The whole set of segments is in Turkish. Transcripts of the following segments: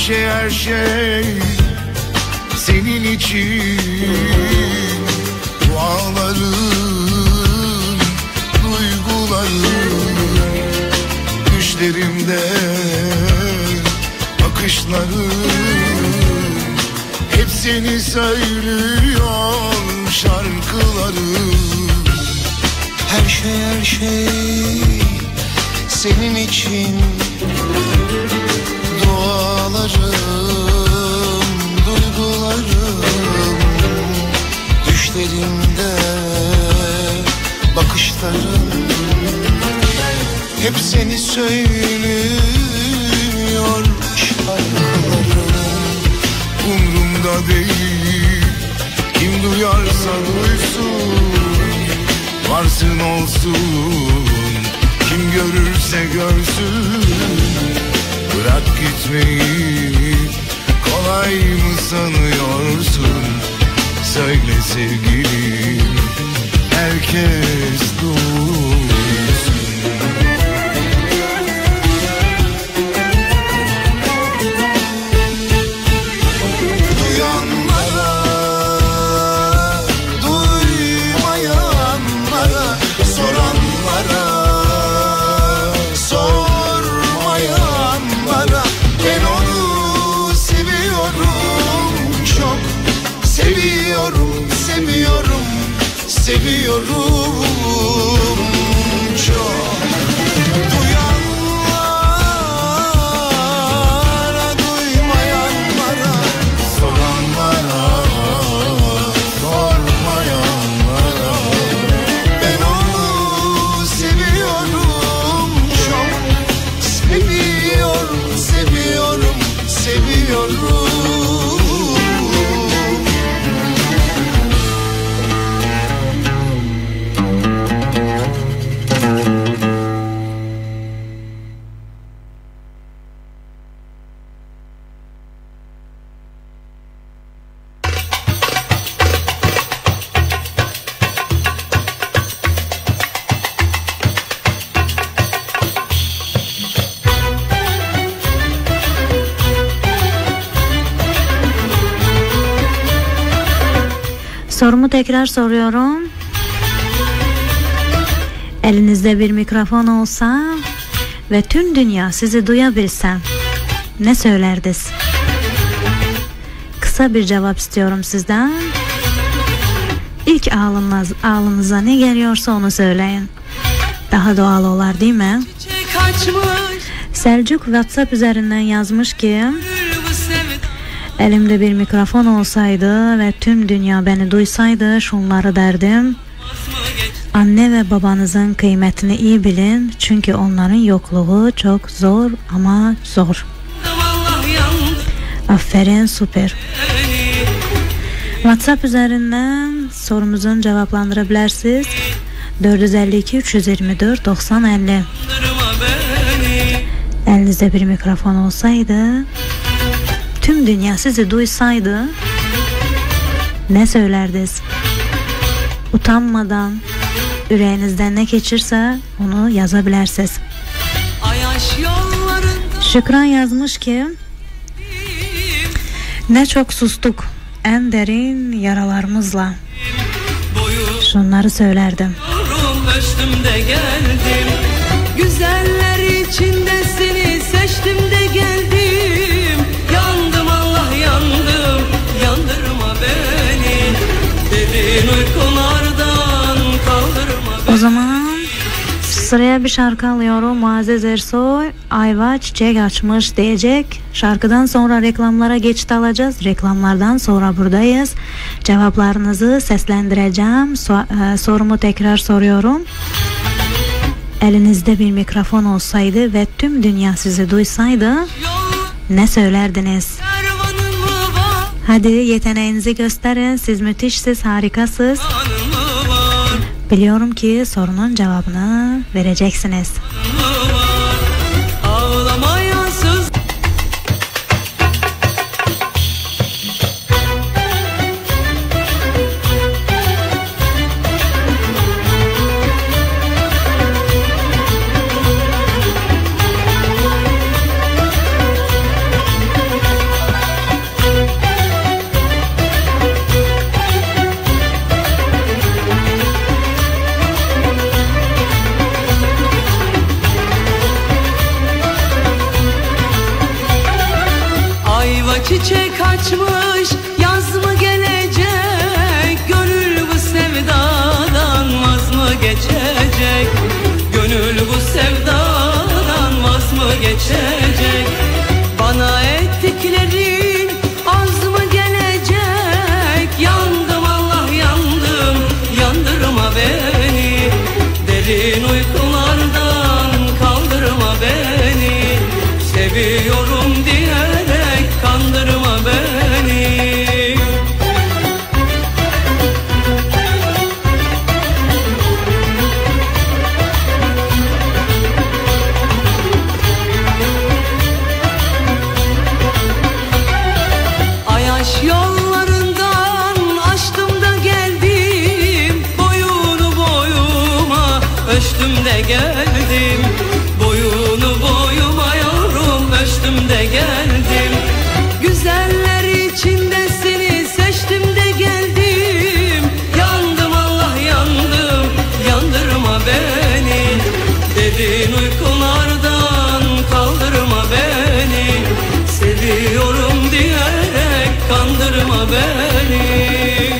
her şey senin için. Dualarım, duygularım, düşlerimde bakışlarım, hep seni söylüyor şarkılarım. Her şey senin için. Dualarım, duygularım, düşlerimde bakışlarım, hep seni söylüyor şarkılarım. Umrumda değil, kim duyarsa duysun, varsın olsun, kim görürse görsün. Bırak gitmeyi kolay mı sanıyorsun? Söyle sevgilim, herkes duysun. Duyanlara, duymayanlara, soranlara, sormayanlara, ben onu seviyorum, çok seviyorum, seviyorum, seviyorum çok. Duyanlara, duymayanlara, soranlara, sormayanlara, ben onu seviyorum, çok seviyorum, seviyorum, seviyorum. Sorumu tekrar soruyorum. Elinizde bir mikrofon olsa ve tüm dünya sizi duyabilse ne söylerdiniz? Kısa bir cevap istiyorum sizden. İlk ağlınıza ne geliyorsa onu söyleyin. Daha doğal olar değil mi? Selçuk WhatsApp üzerinden yazmış ki elimde bir mikrofon olsaydı ve tüm dünya beni duysaydı şunları derdim. Anne ve babanızın kıymetini iyi bilin. Çünkü onların yokluğu çok zor ama zor. Aferin, süper. WhatsApp üzerinden sorumuzun cevaplandırabilirsiniz. 452 324 90 50. Elinizde bir mikrofon olsaydı, tüm dünya sizi duysaydı ne söylerdiniz? Utanmadan yüreğinizden ne geçirse onu yazabilirsiniz. Şükran yazmış ki ne çok sustuk en derin yaralarımızla. Şunları söylerdim. Üstümde geldim, güzeller içinde seni seçtim de geldim. Yandım Allah yandım, yandırma beni, derin uykulardan kaldırma beni. O zaman sıraya bir şarkı alıyorum. Muazzez Ersoy ayva çiçek açmış diyecek. Şarkıdan sonra reklamlara geçit alacağız. Reklamlardan sonra buradayız. Cevaplarınızı seslendireceğim. Sorumu tekrar soruyorum. Elinizde bir mikrofon olsaydı ve tüm dünya sizi duysaydı ne söylerdiniz? Hadi yeteneğinizi gösterin. Siz müthişsiniz, harikasınız. Biliyorum ki sorunun cevabını vereceksiniz. açmış, yaz mı gelecek? Gönül bu sevdadan vaz mı geçecek? Gönül bu sevdadan vaz mı geçecek? Bana ettiklerin az mı gelecek? Yandım Allah yandım, yandırma beni. Derin uykulardan kaldırma beni. Seviyorum diyerek kandırma beni. Ayaş yollarından açtım da geldim. Boyunu boyuma ölçtüm de geldim. Boyunu boyuma yavrum ölçtüm de geldim. Güzeller içinde seni seçtim de geldim. Yandım Allah yandım, yandırma beni. Derin uykulardan kaldırma beni. Seviyorum diyerek kandırma beni.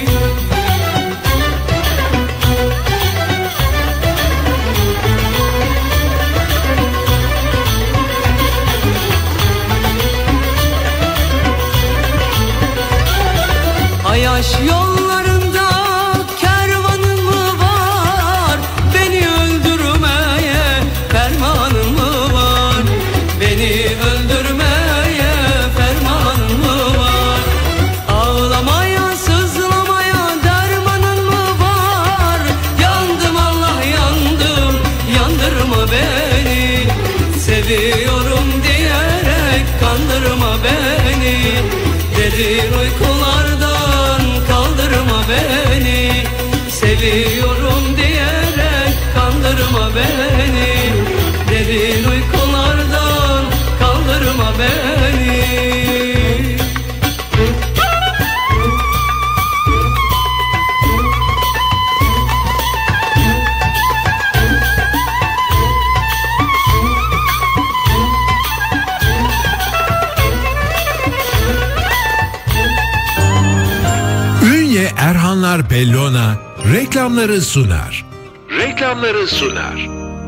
Ayaş yollarında kervanın mı var? Beni öldürmeye fermanın mı var? Beni öldürmeye fermanın mı var? Ağlamaya sızlamaya dermanın mı var? Yandım Allah yandım, yandırma beni. Seviyorum diyerek kandırma beni. Derin uykulardan kaldırma beni. Seviyorum diyerek kandırma beni. Derin uykulardan kaldırma beni. Ünye Erhanlar Bellona reklamları sunar. Reklamları sunar.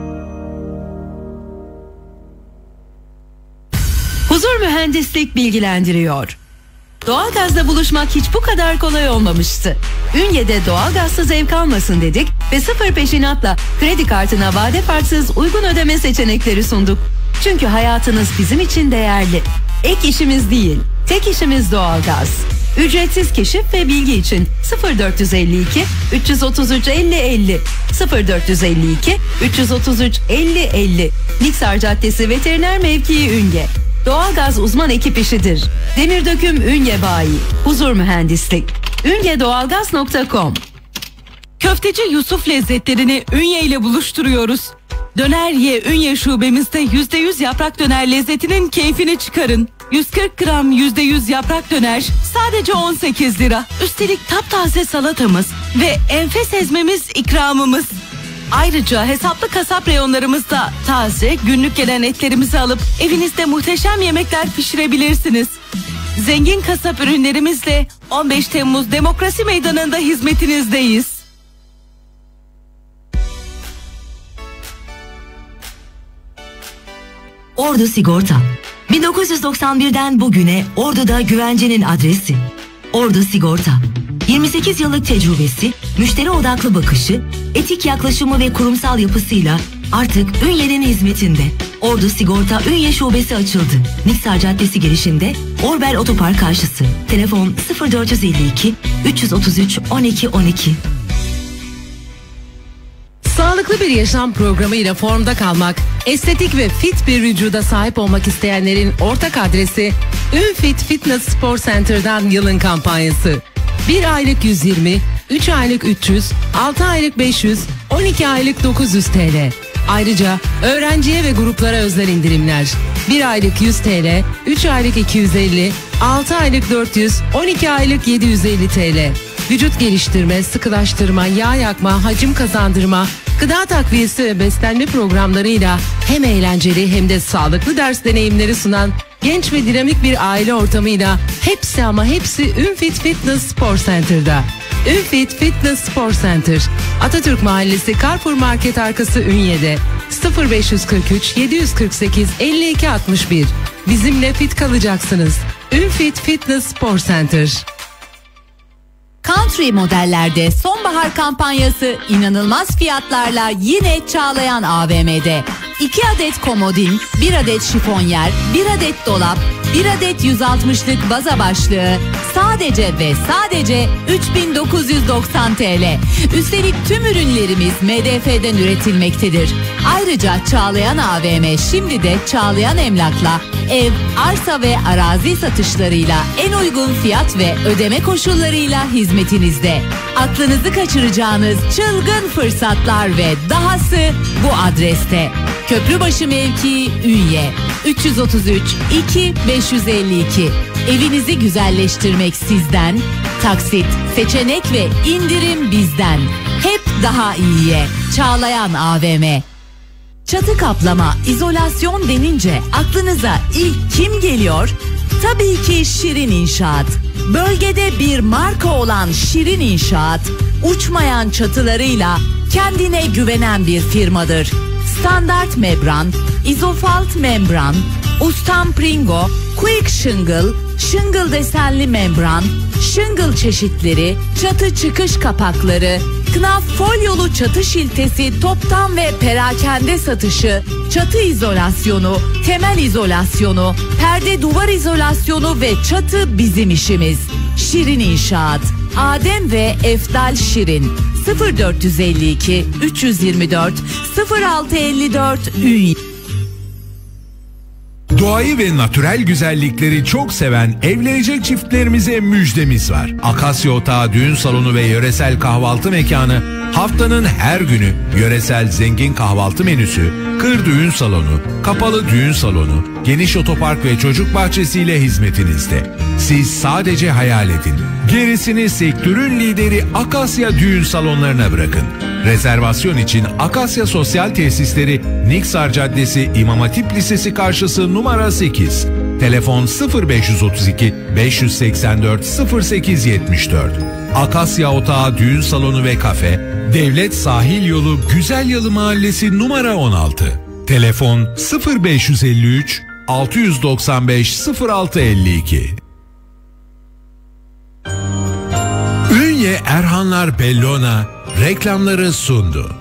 Huzur Mühendislik bilgilendiriyor. Doğalgazla buluşmak hiç bu kadar kolay olmamıştı. Ünye'de doğalgazsız ev kalmasın dedik ve sıfır peşinatla kredi kartına vade farksız uygun ödeme seçenekleri sunduk. Çünkü hayatınız bizim için değerli. Ek işimiz değil, tek işimiz doğalgaz. Ücretsiz keşif ve bilgi için 0452 333 50 50 0452 333 50 50 Niksar Caddesi Veteriner Mevkii Ünye. Doğalgaz uzman ekip işidir. Demirdöküm Ünye Bayi. Huzur Mühendislik. ünyedoğalgaz.com. Köfteci Yusuf lezzetlerini Ünye ile buluşturuyoruz. Döner Ye Ünye şubemizde %100 yaprak döner lezzetinin keyfini çıkarın. 140 gram %100 yaprak döner sadece 18 lira. Üstelik taptaze salatamız ve enfes ezmemiz ikramımız. Ayrıca hesaplı kasap reyonlarımızda taze günlük gelen etlerimizi alıp evinizde muhteşem yemekler pişirebilirsiniz. Zengin kasap ürünlerimizle 15 Temmuz Demokrasi Meydanı'nda hizmetinizdeyiz. Ordu Sigorta. 1991'den bugüne Ordu'da güvencenin adresi. Ordu Sigorta. 28 yıllık tecrübesi, müşteri odaklı bakışı, etik yaklaşımı ve kurumsal yapısıyla artık Ünye'nin hizmetinde. Ordu Sigorta Ünye Şubesi açıldı. Niksar Caddesi girişinde Orbel Otopark karşısı. Telefon 0452 333 12 12. Sağlıklı bir yaşam programıyla formda kalmak, estetik ve fit bir vücuda sahip olmak isteyenlerin ortak adresi Ünfit Fitness Spor Center'dan yılın kampanyası. 1 aylık 120, 3 aylık 300, 6 aylık 500, 12 aylık 900 TL. Ayrıca öğrenciye ve gruplara özel indirimler. 1 aylık 100 TL, 3 aylık 250, 6 aylık 400, 12 aylık 750 TL. Vücut geliştirme, sıkılaştırma, yağ yakma, hacim kazandırma, gıda takviyesi ve beslenme programlarıyla hem eğlenceli hem de sağlıklı ders deneyimleri sunan genç ve dinamik bir aile ortamıyla hepsi ama hepsi Ünfit Fitness Spor Center'da. Ünfit Fitness Spor Center, Atatürk Mahallesi Carrefour Market arkası Ünye'de. 0543 748 52 61. Bizimle fit kalacaksınız. Ünfit Fitness Spor Center. Country modellerde sonbahar kampanyası inanılmaz fiyatlarla yine Çağlayan AVM'de. 2 adet komodin, 1 adet şifonyer, 1 adet dolap, 1 adet 160'lık baza başlığı sadece ve sadece 3.990 TL. Üstelik tüm ürünlerimiz MDF'den üretilmektedir. Ayrıca Çağlayan AVM şimdi de Çağlayan Emlak'la ev, arsa ve arazi satışlarıyla en uygun fiyat ve ödeme koşullarıyla hizmetinizde. Aklınızı kaçıracağınız çılgın fırsatlar ve dahası bu adreste. Köprübaşı mevkii Ünye 333 2 552. Evinizi güzelleştirmek sizden, taksit, seçenek ve indirim bizden. Hep daha iyiye. Çağlayan AVM. Çatı kaplama, izolasyon denince aklınıza ilk kim geliyor? Tabii ki Şirin İnşaat. Bölgede bir marka olan Şirin İnşaat, uçmayan çatılarıyla kendine güvenen bir firmadır. Standart membran, izofalt membran, ustam pringo, quick shingle, shingle desenli membran, shingle çeşitleri, çatı çıkış kapakları, knaf folyolu çatı şiltesi, toptan ve perakende satışı, çatı izolasyonu, temel izolasyonu, perde duvar izolasyonu ve çatı bizim işimiz. Şirin İnşaat, Adem ve Efdal Şirin. 0452 324 0654 Ünye. Doğayı ve natürel güzellikleri çok seven evlenecek çiftlerimize müjdemiz var. Akasya Otağı Düğün Salonu ve Yöresel Kahvaltı Mekanı haftanın her günü yöresel zengin kahvaltı menüsü, kır düğün salonu, kapalı düğün salonu, geniş otopark ve çocuk bahçesiyle hizmetinizde. Siz sadece hayal edin. Gerisini sektörün lideri Akasya Düğün Salonlarına bırakın. Rezervasyon için Akasya Sosyal Tesisleri Niksar Caddesi İmam Hatip Lisesi karşısı numara 8. Telefon 0532 584 0874. Akasya Otağı Düğün Salonu ve Kafe, Devlet Sahil Yolu Güzelyalı Mahallesi numara 16. Telefon 0553 695 0652. Ünye Erhanlar Bellona reklamları sundu.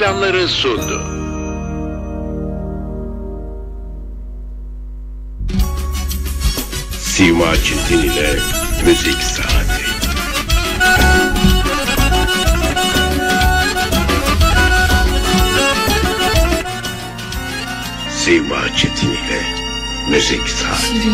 Sima Çetin ile Müzik Saati. Sima Çetin ile Müzik Saati.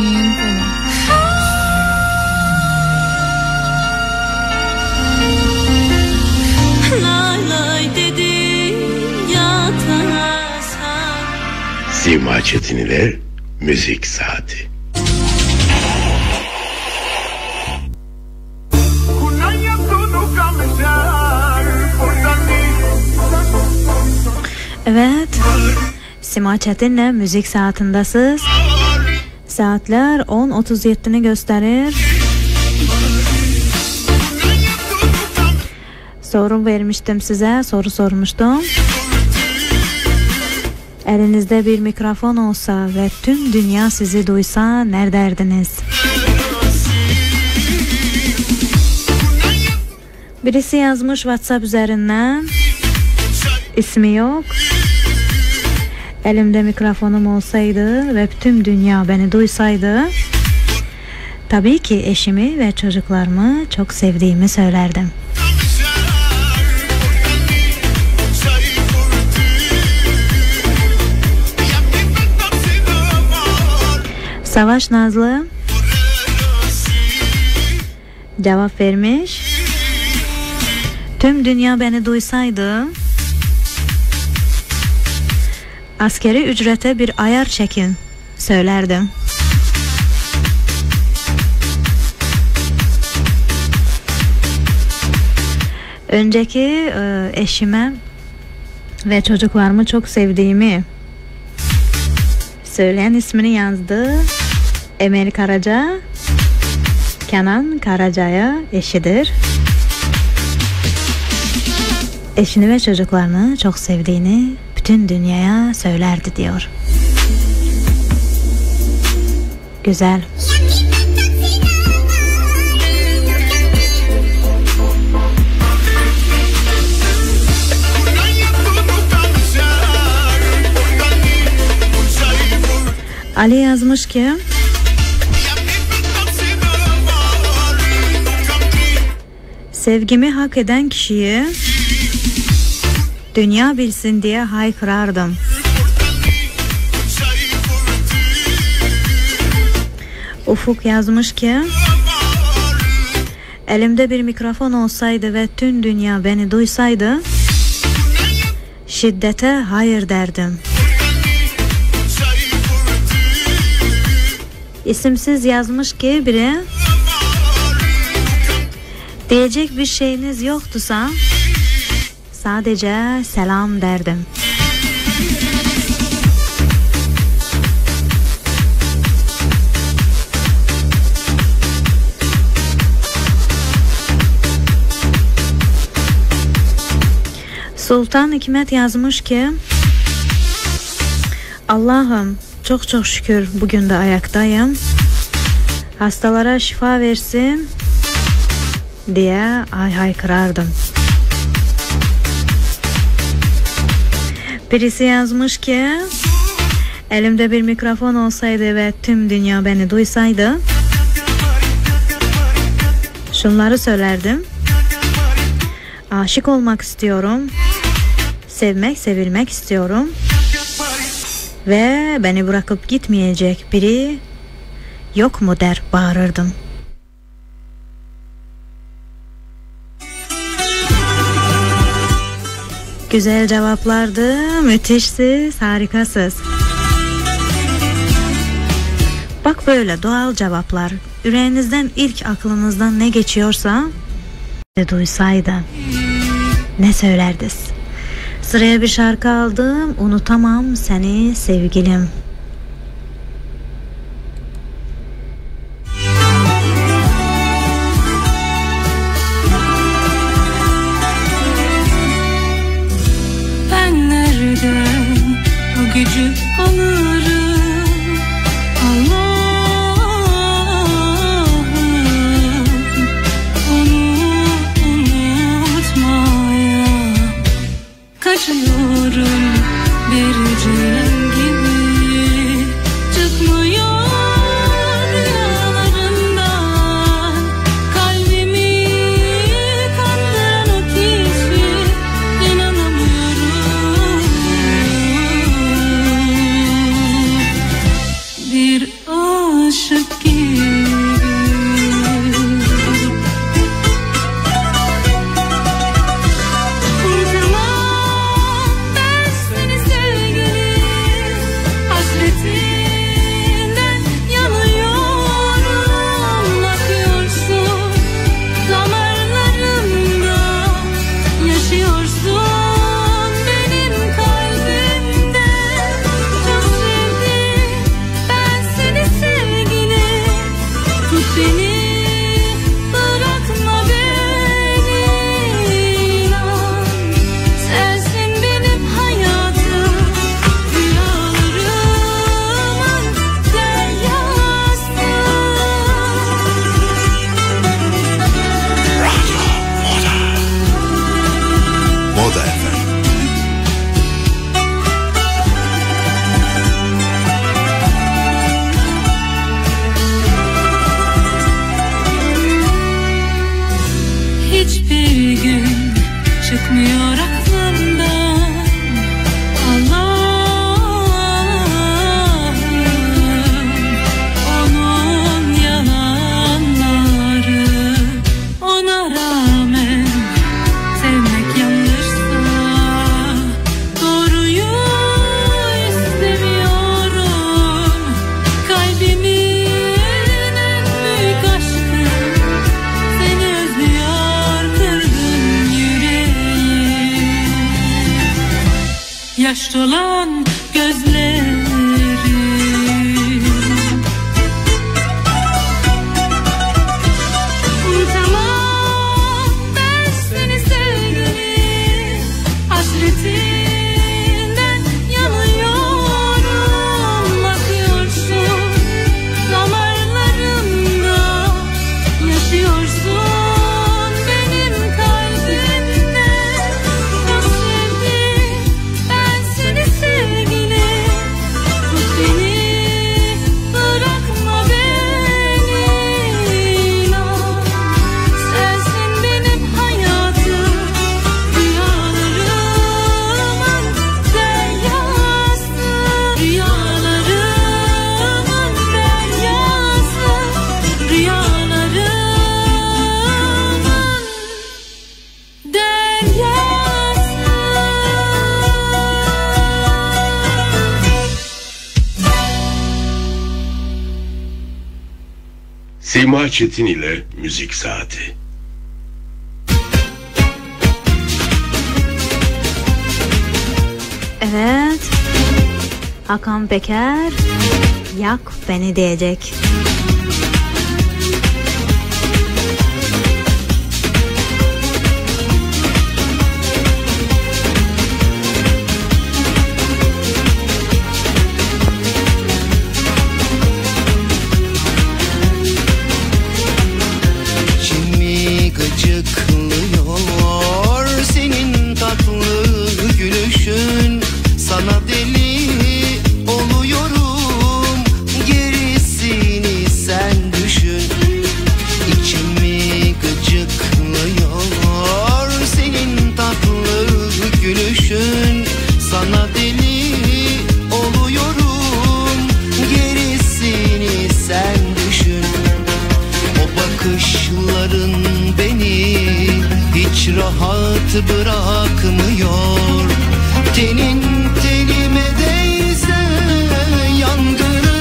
Sima Çetin ile Müzik Saati. Evet, Sima Çetin'le Müzik Saatindəsiz. Saatler 10.37'ni gösterir. Soru vermiştim size, soru sormuştum. Elinizde bir mikrofon olsa ve tüm dünya sizi duysa nerederdiniz? Birisi yazmış WhatsApp üzerinden. İsmi yok. Elimde mikrofonum olsaydı ve tüm dünya beni duysaydı, tabii ki eşimi ve çocuklarımı çok sevdiğimi söylerdim. Savaş Nazlı cevap vermiş. Tüm dünya beni duysaydı askeri ücrete bir ayar çekin söylerdim. Önceki eşime ve çocuklarımı çok sevdiğimi söyleyen ismini yazdı. Emel Karaca Kenan Karaca'ya eşidir. Eşini ve çocuklarını çok sevdiğini bütün dünyaya söylerdi diyor. Güzel. Ali yazmış ki sevgimi hak eden kişiyi dünya bilsin diye haykırardım. Ufuk yazmış ki elimde bir mikrofon olsaydı ve tüm dünya beni duysaydı şiddete hayır derdim. İsimsiz yazmış ki biri diyecek bir şeyiniz yoktusa sadece selam derdim. Sultan Hikmet yazmış ki Allah'ım çok çok şükür bugün de ayaktayım. Hastalara şifa versin diye haykırardım. Birisi yazmış ki elimde bir mikrofon olsaydı ve tüm dünya beni duysaydı şunları söylerdim. Aşık olmak istiyorum. Sevmek, sevilmek istiyorum. Ve beni bırakıp gitmeyecek biri yok mu der bağırırdım. Güzel cevaplardı. Müthişsiz, harikasız. Bak böyle doğal cevaplar. Yüreğinizden ilk aklınızdan ne geçiyorsa duysaydı ne söylerdiniz? Sıraya bir şarkı aldım. Unutamam seni sevgilim. Ben nereden o gücü alırım? Allah'ım onu unutmaya kaçıyorum bir cüren gibi, çıkmıyor rüyalarımdan. Kalbimi kandıran o kişi, inanamıyorum. Bir aşık gibi. Hiçbir gün çıkmıyor aklımdan. Allah'ım onun yalanları, ona rağmen sevmek yanlışsa doğruyu istemiyorum. Kalbimin en büyük aşkı seni özlüyor, kırgın yüreğim. Yaş dolan gözlerim, Sima Çetin ile Müzik Saati. Evet. Hakan Peker yak beni diyecek. İçimi gıcıklıyor senin tatlı gülüşün. Sana deli oluyorum, gerisini sen düşün. İçimi gıcıklıyor senin tatlı gülüşün. Sana deli oluyorum, gerisini sen düşün. O bakışların beni hiç rahat bırakmıyor. Tenin telime değse yangını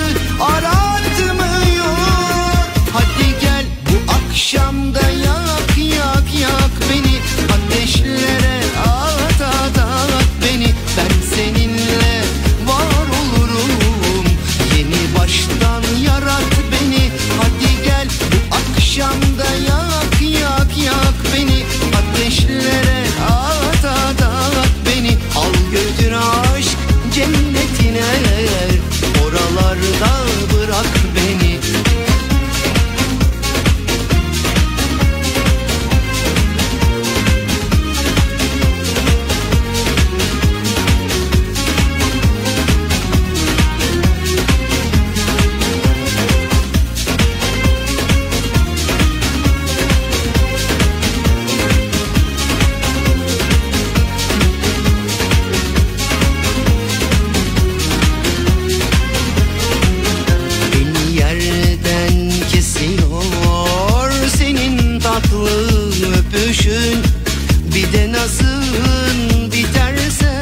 aratmıyor. Hadi gel bu akşam da yak yak yak beni. Ateşlere at at at beni. Ben seninle var olurum, yeni baştan yarat beni. Hadi gel bu akşam da yak yak yak beni. Ateşlere at at at beni. Al götür aşk cennetine, oralarda bırak beni. Beni yerden kesiyor senin tatlı öpüşün. Bir de nazın biterse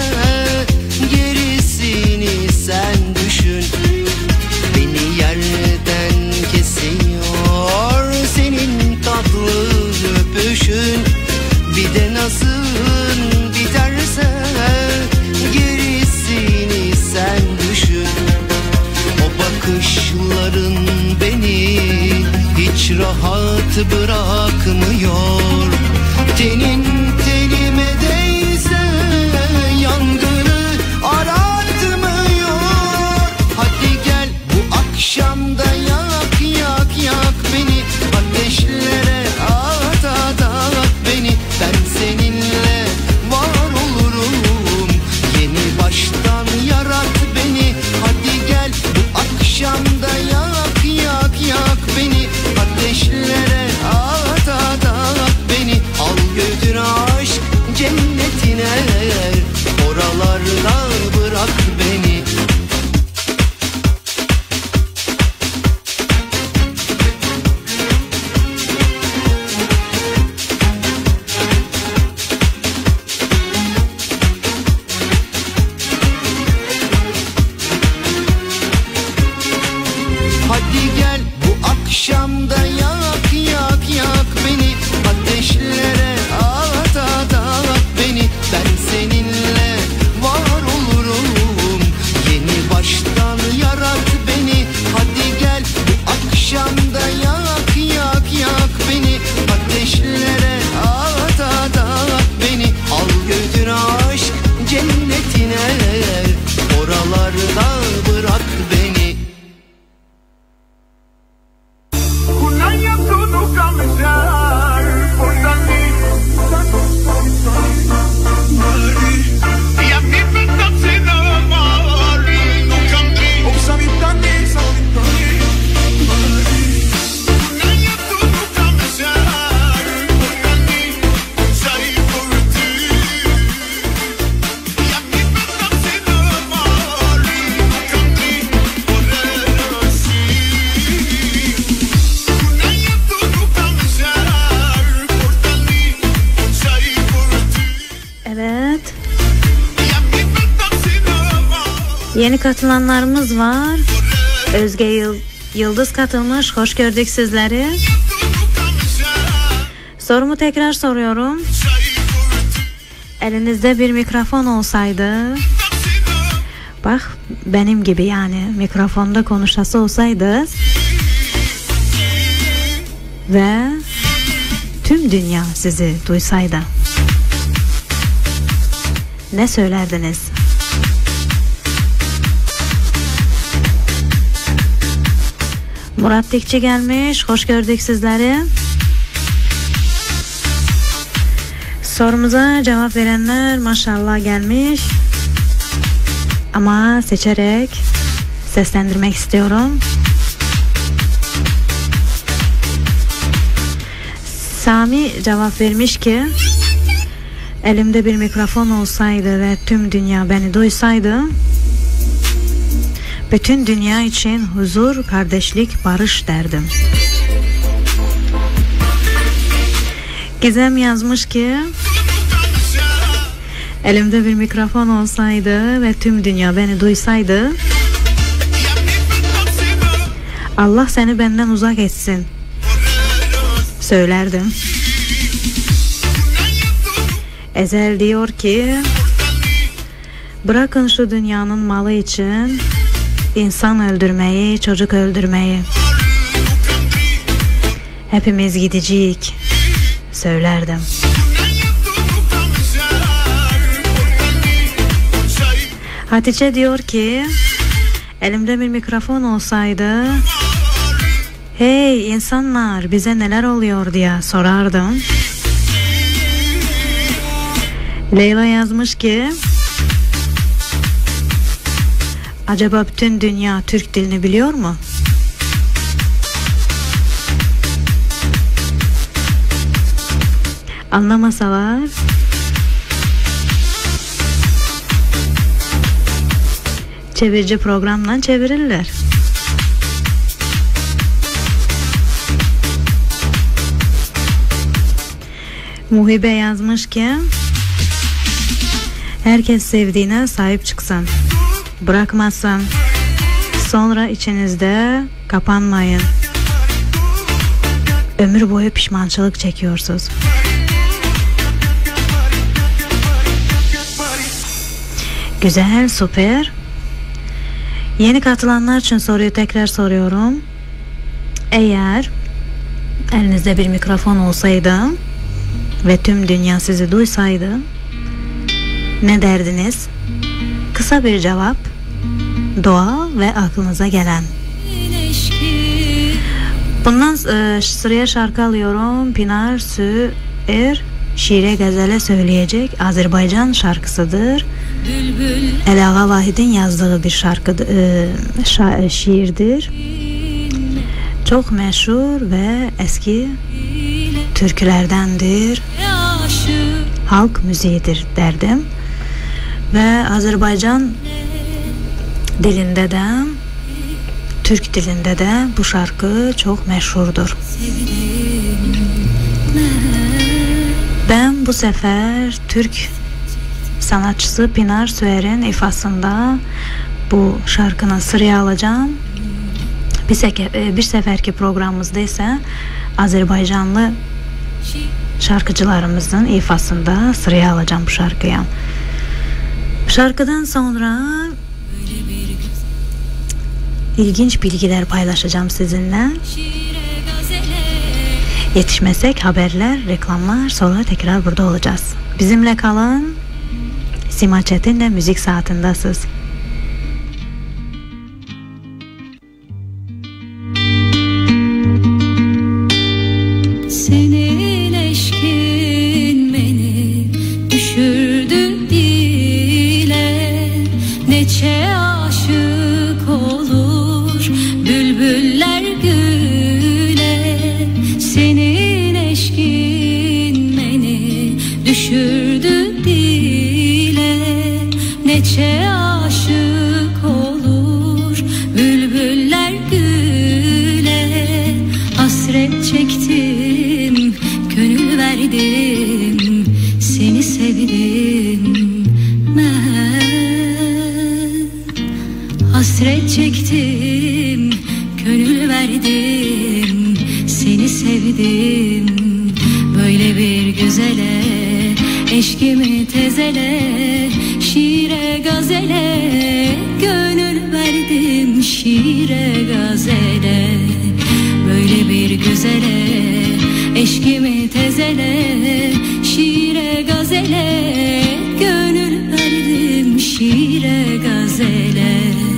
gerisini sen düşün. Beni yerden kesiyor senin tatlı öpüşün. Bir de nazın biterse gerisini sen düşün. O bakışların beni hiç rahat bırakmıyor. Tenin telime değse yangını aratmıyor. Hadi gel bu akşam da yak yak yak beni. Ateşlere at at at beni. Ben seninle var olurum, yeni baştan yarat beni. Hadi gel bu akşam da yak yak yak beni. Ateşlere at at at beni. Al götür aşk cennetine, oralarda bırak beni. Hadi gel bu akşam da yak yak yak beni. Ateşlere at at at beni. Ben seninle var olurum, yeni baştan yarat beni. Hadi gel bu akşam da yak yak yak beni. Ateşlere at at at beni. Al götür aşk cennetine, oralarda bırak beni. Yeni katılanlarımız var. Özge Yıldız katılmış. Hoş gördük sizleri. Sorumu tekrar soruyorum. Elinizde bir mikrofon olsaydı, bak benim gibi yani mikrofonda konuşası olsaydı ve tüm dünya sizi duysaydı, ne söylerdiniz? Murat Dikçi gelmiş. Hoş gördük sizleri. Sorumuza cevap verenler maşallah gelmiş. Ama seçerek seslendirmek istiyorum. Sami cevap vermiş ki elimde bir mikrofon olsaydı ve tüm dünya beni duysaydı, bütün dünya için huzur, kardeşlik, barış derdim. Gizem yazmış ki elimde bir mikrofon olsaydı ve tüm dünya beni duysaydı, Allah seni benden uzak etsin söylerdim. Ezel diyor ki bırakın şu dünyanın malı için insan öldürmeyi, çocuk öldürmeyi. Hepimiz gideceğiz söylerdim. Hatice diyor ki elimde bir mikrofon olsaydı hey insanlar bize neler oluyor diye sorardım. Leyla yazmış ki acaba bütün dünya Türk dilini biliyor mu? Anlamasalar çevirici programla çevirirler. Muhibe yazmış ki herkes sevdiğine sahip çıksın, bırakmasın, sonra içinizde kapanmayın, ömür boyu pişmançılık çekiyorsunuz. Güzel, süper. Yeni katılanlar için soruyu tekrar soruyorum. Eğer elinizde bir mikrofon olsaydı ve tüm dünya sizi duysaydı ne derdiniz? Kısa bir cevap, doğal ve aklınıza gelen. Bundan sıraya şarkı alıyorum. Pinar Süer şiire gazele söyleyecek. Azerbaycan şarkısıdır. Elağa Vahid'in yazdığı bir şiirdir. Çok meşhur ve eski türkülerdendir. Halk müziğidir derdim. Ve Azerbaycan dilinde de, Türk dilinde de bu şarkı çok meşhurdur. Ben bu sefer Türk sanatçısı Pinar Süer'in ifasında bu şarkının sıraya alacağım. Bir seferki programımızda ise Azerbaycanlı şarkıcılarımızın ifasında sıraya alacağım bu şarkıyı. Şarkıdan sonra ilginç bilgiler paylaşacağım sizinle. Yetişmesek haberler, reklamlar, sonra tekrar burada olacağız. Bizimle kalın. Sima Çetin'le Müzik Saatindasız. Senin eşkin beni düşürdü dile, neçe aşık olur bülbüller güle. Senin eşkin beni düşürdü dile, neçe aşık olur bülbüller güle. Hasret çektim, gönül verdim, seni sevdim ben. Hasret çektim, gönül verdim, seni sevdim. Böyle bir güzele, eşkimi tezele, şiire gazele, gönül verdim şiire gazele. Böyle bir güzele, eşkimi tezele, şiire gazele, gönül verdim şiire gazele.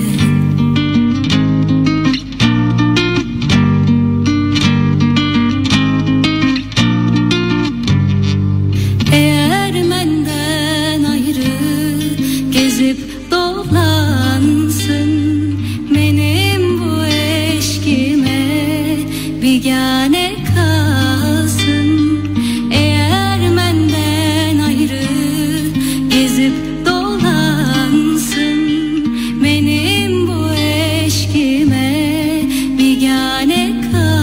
Eğer menden ayrı gezip dolansın, benim bu eşkime bigane kalsın. Eğer menden ayrı gezip dolansın, benim bu eşkime bigane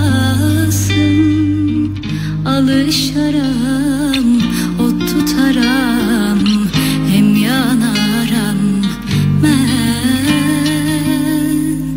kalsın. Alışaram, ot tutaram, hem yanaram ben.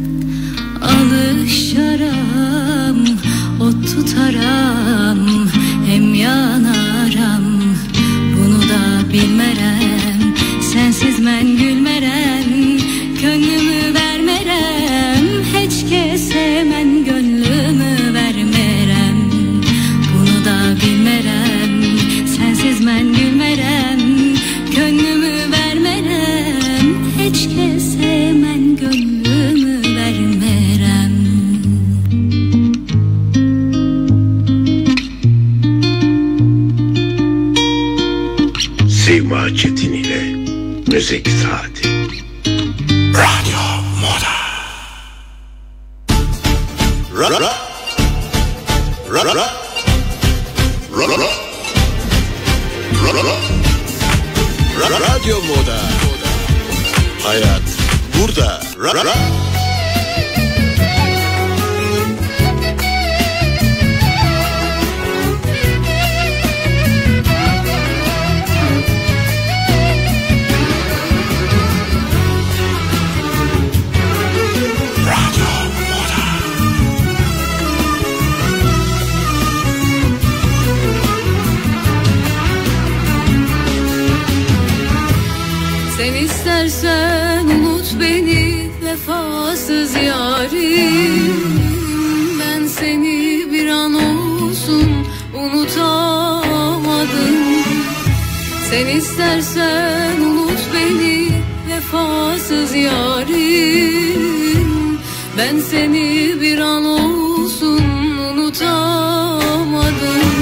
Alışaram, ot tutaram, hem yanaram. Bunu da bilmerem, sensiz ben gülmerem, gönlümü vermerem, hiç kesemen gönlümü vermerem. Bunu da bilmerem, sensiz ben gülmerem, gönlümü vermerem, hiç kesemen gönlümü vermerem. Sima Çetin ile Müzik Saati. Radyo Moda. Radyo Moda. Hayat burada. Sen istersen unut beni vefasız yarim. Ben seni bir an olsun unutamadım. Sen istersen unut beni vefasız yarim. Ben seni bir an olsun unutamadım.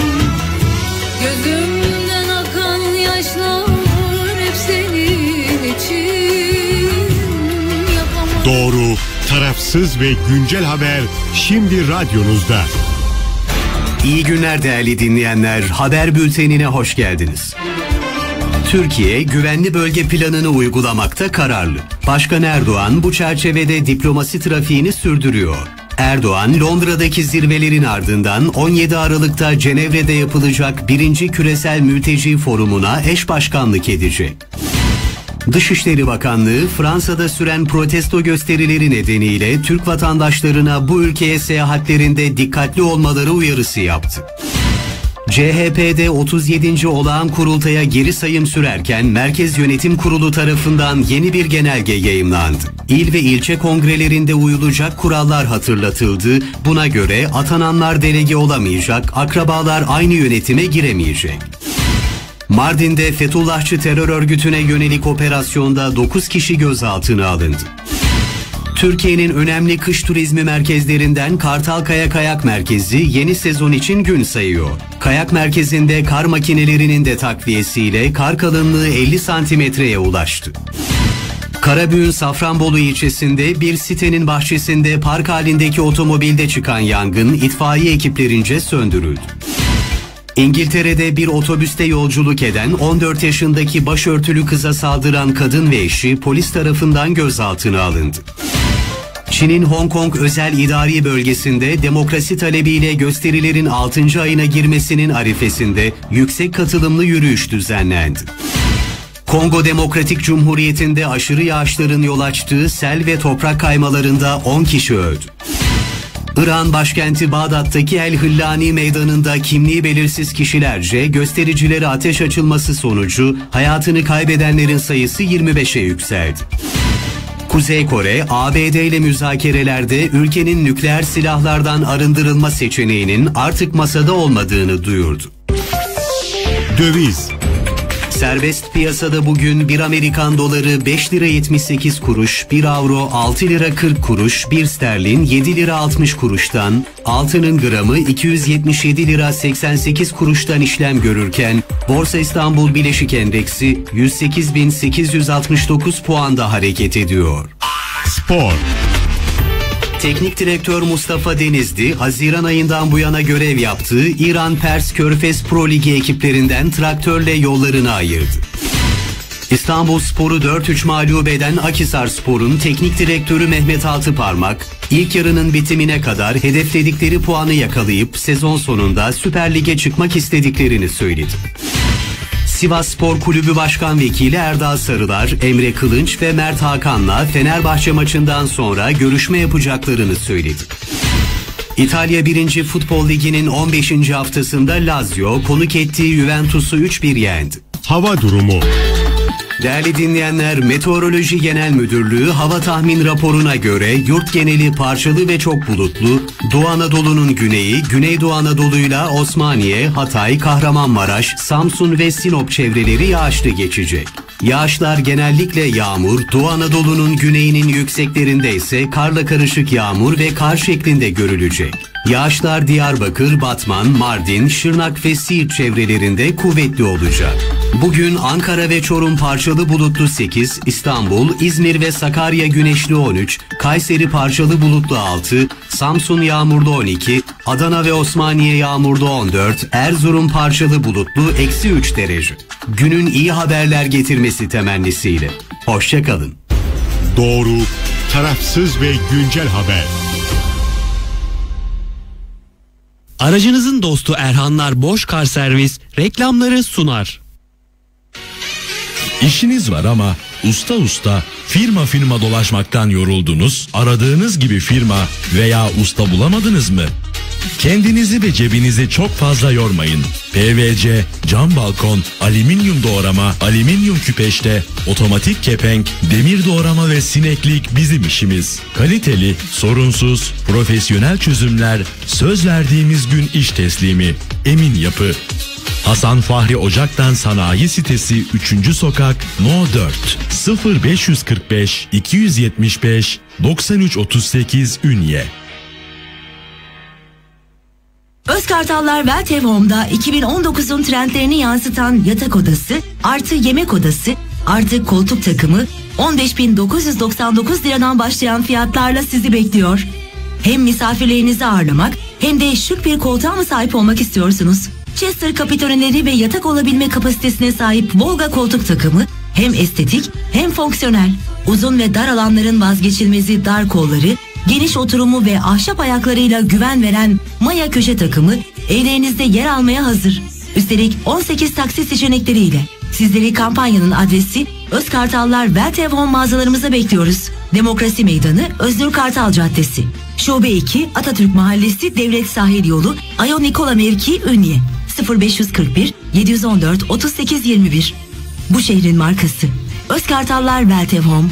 Gözümden akan yaşlar hep senin için. Yapamam. Doğru, tarafsız ve güncel haber şimdi radyonuzda. İyi günler değerli dinleyenler, haber bültenine hoş geldiniz. Türkiye güvenli bölge planını uygulamakta kararlı. Başkan Erdoğan bu çerçevede diplomasi trafiğini sürdürüyor. Erdoğan, Londra'daki zirvelerin ardından 17 Aralık'ta Cenevre'de yapılacak 1. Küresel Mülteci Forumu'na eş başkanlık edecek. Dışişleri Bakanlığı, Fransa'da süren protesto gösterileri nedeniyle Türk vatandaşlarına bu ülkeye seyahatlerinde dikkatli olmaları uyarısı yaptı. CHP'de 37. olağan kurultaya geri sayım sürerken Merkez Yönetim Kurulu tarafından yeni bir genelge yayımlandı. İl ve ilçe kongrelerinde uyulacak kurallar hatırlatıldı. Buna göre atananlar delege olamayacak, akrabalar aynı yönetime giremeyecek. Mardin'de Fethullahçı terör örgütüne yönelik operasyonda 9 kişi gözaltına alındı. Türkiye'nin önemli kış turizmi merkezlerinden Kartalkaya Kayak Merkezi yeni sezon için gün sayıyor. Kayak merkezinde kar makinelerinin de takviyesiyle kar kalınlığı 50 santimetreye ulaştı. Karabük'ün Safranbolu ilçesinde bir sitenin bahçesinde park halindeki otomobilde çıkan yangın itfaiye ekiplerince söndürüldü. İngiltere'de bir otobüste yolculuk eden 14 yaşındaki başörtülü kıza saldıran kadın ve eşi polis tarafından gözaltına alındı. Çin'in Hong Kong özel idari bölgesinde demokrasi talebiyle gösterilerin 6. ayına girmesinin arifesinde yüksek katılımlı yürüyüş düzenlendi. Kongo Demokratik Cumhuriyeti'nde aşırı yağışların yol açtığı sel ve toprak kaymalarında 10 kişi öldü. İran başkenti Bağdat'taki El Hillani meydanında kimliği belirsiz kişilerce göstericilere ateş açılması sonucu hayatını kaybedenlerin sayısı 25'e yükseldi. Kuzey Kore, ABD ile müzakerelerde ülkenin nükleer silahlardan arındırılma seçeneğinin artık masada olmadığını duyurdu. Döviz. Serbest piyasada bugün 1 Amerikan doları 5 lira 78 kuruş, 1 avro 6 lira 40 kuruş, 1 sterlin 7 lira 60 kuruştan, altının gramı 277 lira 88 kuruştan işlem görürken, Borsa İstanbul Bileşik Endeksi 108.869 puanda hareket ediyor. Spor. Teknik direktör Mustafa Denizli, Haziran ayından bu yana görev yaptığı İran Pers Körfez Pro Ligi ekiplerinden traktörle yollarını ayırdı. İstanbulspor'u 4-3 mağlup eden Akhisarspor'un teknik direktörü Mehmet Altıparmak, ilk yarının bitimine kadar hedefledikleri puanı yakalayıp sezon sonunda Süper Lig'e çıkmak istediklerini söyledi. Sivas Spor Kulübü Başkan Vekili Erdal Sarılar, Emre Kılınç ve Mert Hakan'la Fenerbahçe maçından sonra görüşme yapacaklarını söyledi. İtalya 1. Futbol Ligi'nin 15. haftasında Lazio konuk ettiği Juventus'u 3-1 yendi. Hava durumu. Değerli dinleyenler, Meteoroloji Genel Müdürlüğü hava tahmin raporuna göre yurt geneli parçalı ve çok bulutlu, Doğu Anadolu'nun güneyi, Güneydoğu Anadolu'yla Osmaniye, Hatay, Kahramanmaraş, Samsun ve Sinop çevreleri yağışlı geçecek. Yağışlar genellikle yağmur, Doğu Anadolu'nun güneyinin yükseklerinde ise karla karışık yağmur ve kar şeklinde görülecek. Yağışlar Diyarbakır, Batman, Mardin, Şırnak ve Siirt çevrelerinde kuvvetli olacak. Bugün Ankara ve Çorum parçalı bulutlu 8, İstanbul, İzmir ve Sakarya güneşli 13, Kayseri parçalı bulutlu 6, Samsun yağmurlu 12, Adana ve Osmaniye yağmurlu 14, Erzurum parçalı bulutlu -3 derece. Günün iyi haberler getirmesi temennisiyle. Hoşça kalın. Doğru, tarafsız ve güncel haber. Aracınızın dostu Erhanlar Boş Kar Servis reklamları sunar. İşiniz var ama usta firma dolaşmaktan yoruldunuz, aradığınız gibi firma veya usta bulamadınız mı? Kendinizi ve cebinizi çok fazla yormayın. PVC, cam balkon, alüminyum doğrama, alüminyum küpeşte, otomatik kepenk, demir doğrama ve sineklik bizim işimiz. Kaliteli, sorunsuz, profesyonel çözümler, söz verdiğimiz gün iş teslimi. Emin Yapı. Hasan Fahri Ocak'tan Sanayi Sitesi 3. Sokak No 4 0545 275 9338 Ünye. Özkartallar Weltev Home'da 2019'un trendlerini yansıtan yatak odası artı yemek odası artı koltuk takımı 15.999 liradan başlayan fiyatlarla sizi bekliyor. Hem misafirlerinizi ağırlamak hem de şık bir koltuğa mı sahip olmak istiyorsunuz? Chester kapitoneleri ve yatak olabilme kapasitesine sahip Volga koltuk takımı hem estetik hem fonksiyonel. Uzun ve dar alanların vazgeçilmezi dar kolları, geniş oturumu ve ahşap ayaklarıyla güven veren Maya köşe takımı evlerinizde yer almaya hazır. Üstelik 18 taksit seçenekleriyle. Sizleri kampanyanın adresi Özkartallar Weltev Home mağazalarımıza bekliyoruz. Demokrasi Meydanı, Özgür Kartal Caddesi. Şube 2, Atatürk Mahallesi, Devlet Sahil Yolu, Ayo Nikola Mevki, Ünye. 0541 714 38 21. Bu şehrin markası. Özkartallar Weltev Home.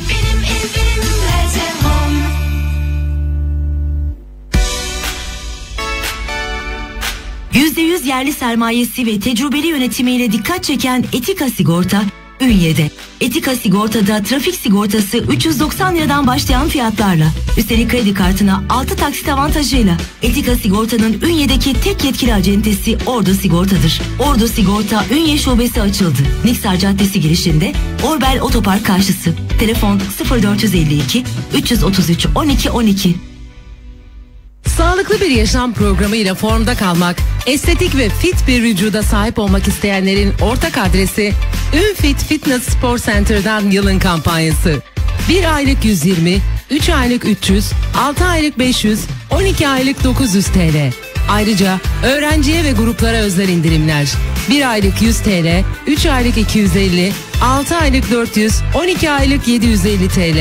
%100 yerli sermayesi ve tecrübeli yönetimiyle dikkat çeken Etika Sigorta Ünye'de. Etika Sigorta'da trafik sigortası 390 liradan başlayan fiyatlarla. Üstelik kredi kartına 6 taksit avantajıyla. Etika Sigorta'nın Ünye'deki tek yetkili acentesi Ordu Sigorta'dır. Ordu Sigorta Ünye şubesi açıldı. Niksar Caddesi girişinde Orbel Otopark karşısı. Telefon 0452 333 12 12. Sağlıklı bir yaşam programıyla formda kalmak, estetik ve fit bir vücuda sahip olmak isteyenlerin ortak adresi Ünfit Fitness Spor Center'dan yılın kampanyası. 1 aylık 120, 3 aylık 300, 6 aylık 500, 12 aylık 900 TL. Ayrıca öğrenciye ve gruplara özel indirimler. 1 aylık 100 TL, 3 aylık 250, 6 aylık 400, 12 aylık 750 TL.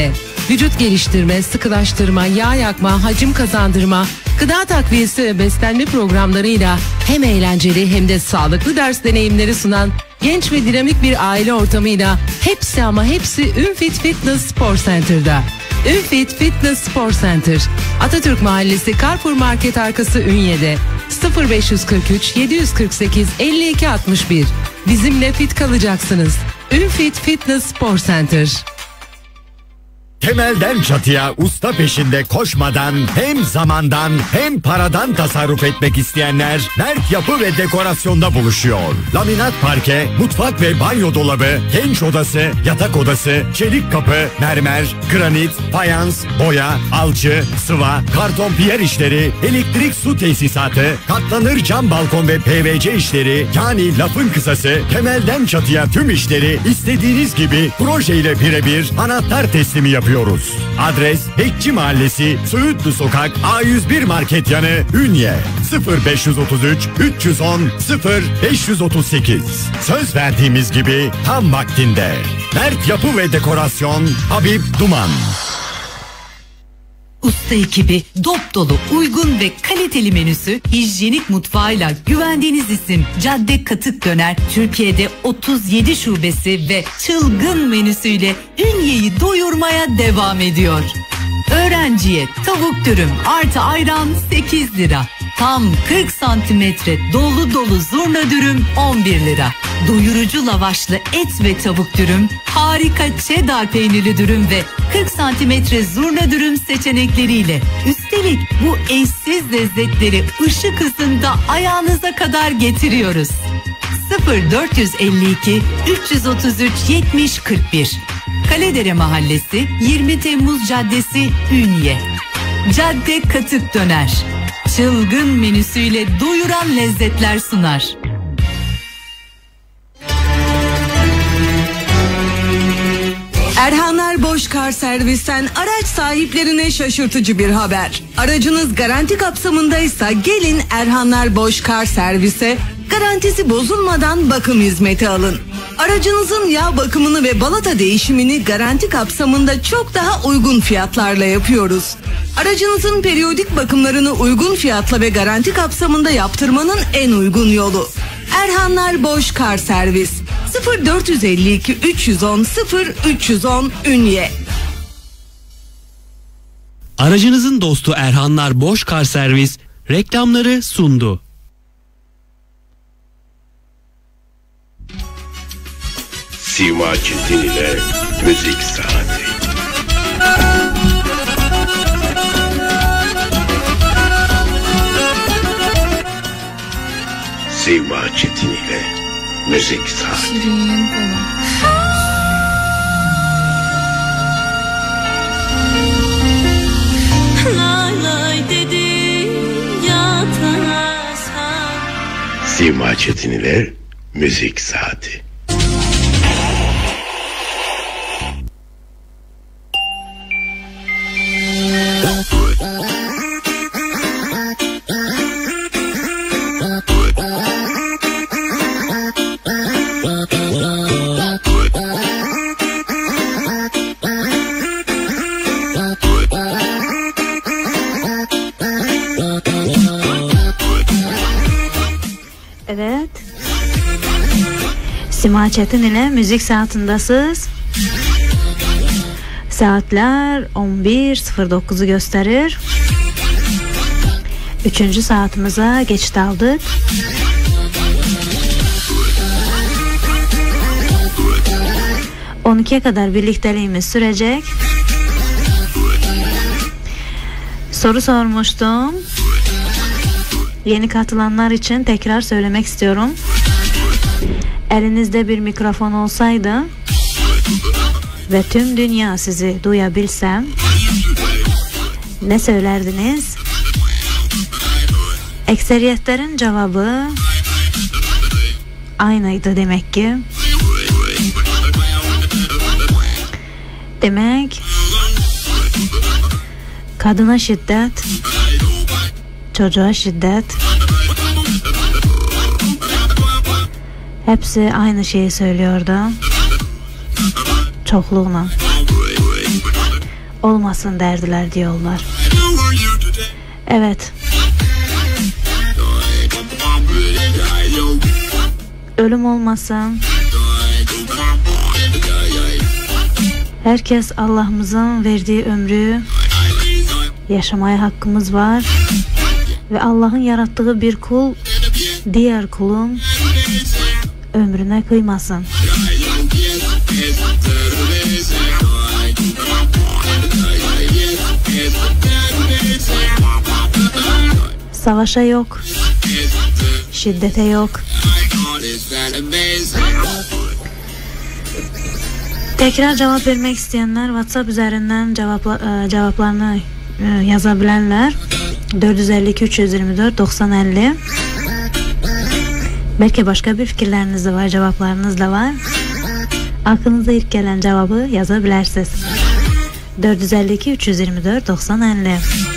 vücut geliştirme, sıkılaştırma, yağ yakma, hacim kazandırma, gıda takviyesi ve beslenme programlarıyla hem eğlenceli hem de sağlıklı ders deneyimleri sunan genç ve dinamik bir aile ortamıyla hepsi ama hepsi Ünfit Fitness Spor Center'da. Ünfit Fitness Spor Center, Atatürk Mahallesi Carrefour Market arkası Ünye'de. 0543 748 52 61. Bizimle fit kalacaksınız. Ünfit Fitness Spor Center. Temelden çatıya usta peşinde koşmadan hem zamandan hem paradan tasarruf etmek isteyenler Mert Yapı ve Dekorasyon'da buluşuyor. Laminat parke, mutfak ve banyo dolabı, genç odası, yatak odası, çelik kapı, mermer, granit, fayans, boya, alçı, sıva, karton piyer işleri, elektrik su tesisatı, katlanır cam balkon ve PVC işleri, yani lafın kısası temelden çatıya tüm işleri istediğiniz gibi projeyle birebir anahtar teslimi yapıyoruz. Adres Bekçi Mahallesi, Söğütlü Sokak, A101 Market yanı, Ünye. 0533 310 0538. Söz verdiğimiz gibi tam vaktinde. Mert Yapı ve Dekorasyon, Habib Duman. Usta ekibi, dop dolu, uygun ve kaliteli menüsü, hijyenik mutfağıyla güvendiğiniz isim Cadde Katık Döner, Türkiye'de 37 şubesi ve çılgın menüsüyle Ünye'yi doyurmaya devam ediyor. Öğrenciye tavuk dürüm artı ayran 8 lira. Tam 40 santimetre dolu dolu zurna dürüm 11 lira. Doyurucu lavaşlı et ve tavuk dürüm, harika cheddar peynirli dürüm ve 40 santimetre zurna dürüm seçenekleriyle. Üstelik bu eşsiz lezzetleri ışık hızında ayağınıza kadar getiriyoruz. 0452 333 70 41. Kaledere Mahallesi, 20 Temmuz Caddesi, Ünye. Cadde Katık Döner. Çılgın menüsüyle doyuran lezzetler sunar. Erhanlar Boş Kar Servis'ten araç sahiplerine şaşırtıcı bir haber. Aracınız garanti kapsamındaysa gelin Erhanlar Boş Kar Servis'e, garantisi bozulmadan bakım hizmeti alın. Aracınızın yağ bakımını ve balata değişimini garanti kapsamında çok daha uygun fiyatlarla yapıyoruz. Aracınızın periyodik bakımlarını uygun fiyatla ve garanti kapsamında yaptırmanın en uygun yolu. Erhanlar Boş Kar Servis, 0452 310 0310 Ünye. Aracınızın dostu Erhanlar Boş Kar Servis reklamları sundu. Sima Çetin ile Müzik Saati. Sima Çetin ile Müzik Saati. Sima Çetin ile Müzik Saati. Evet. Sima Çetin ile Müzik Saatindasınız. Saatler 11.09'u gösterir. 3. saatimize geçit aldık. ...12'ye kadar birlikteliğimiz sürecek. Soru sormuştum. Yeni katılanlar için tekrar söylemek istiyorum. Elinizde bir mikrofon olsaydı ve tüm dünya sizi duyabilsem ne söylerdiniz? Ekseriyetlerin cevabı aynıydı demek ki. Demek kadına şiddet, çocuğa şiddet, hepsi aynı şeyi söylüyordu. Çokluğuna. olmasın derdiler diyorlar. Evet. Ölüm olmasın. Herkes Allah'ımızın verdiği ömrü yaşamaya hakkımız var. Ve Allah'ın yarattığı bir kul diğer kulun ömrüne kıymasın. Savaşa yok, şiddete yok. Tekrar cevap vermek isteyenler WhatsApp üzerinden cevaplarını yazabilenler 452 324 9050. Belki başka bir fikirleriniz de var, cevaplarınız da var. Aklınıza ilk gelen cevabı yazabilirsiniz. 452 324 9050.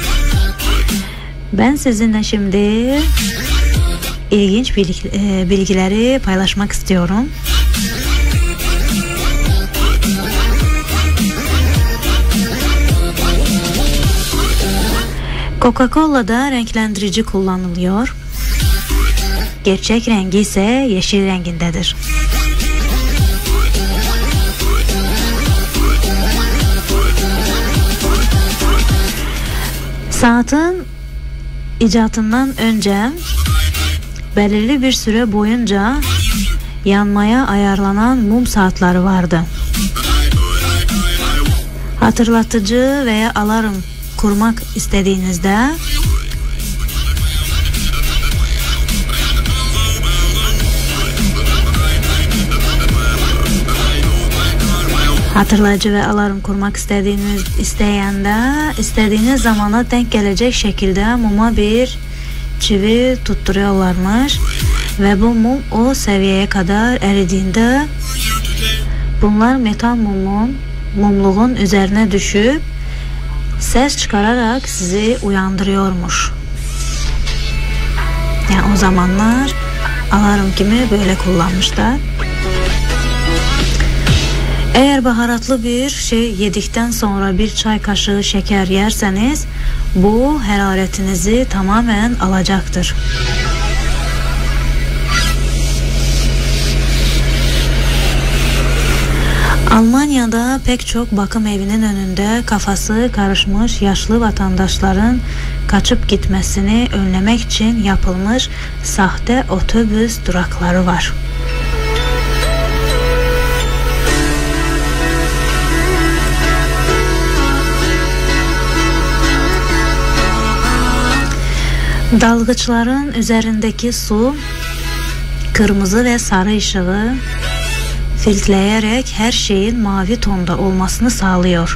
Ben sizinle şimdi ilginç bilgileri paylaşmak istiyorum. Coca-Cola'da renklendirici kullanılıyor. Gerçek rengi ise yeşil rengindedir. Saatin icatından önce belirli bir süre boyunca yanmaya ayarlanan mum saatleri vardı. Hatırlatıcı veya alarm kurmak istediğinizde hatırlayıcı ve alarm kurmak istediğiniz zamana denk gelecek şekilde muma bir çivi tutturuyorlarmış ve bu mum o seviyeye kadar eridiğinde bunlar metal mumluğun üzerine düşüp ses çıkararak sizi uyandırıyormuş. Yani o zamanlar alarm gibi böyle kullanmışlar. Eğer baharatlı bir şey yedikten sonra bir çay kaşığı şeker yerseniz bu hararetinizi tamamen alacaktır. Almanya'da pek çok bakım evinin önünde kafası karışmış yaşlı vatandaşların kaçıp gitmesini önlemek için yapılmış sahte otobüs durakları var. Dalgıçların üzerindeki su kırmızı ve sarı ışığı filtreleyerek her şeyin mavi tonda olmasını sağlıyor.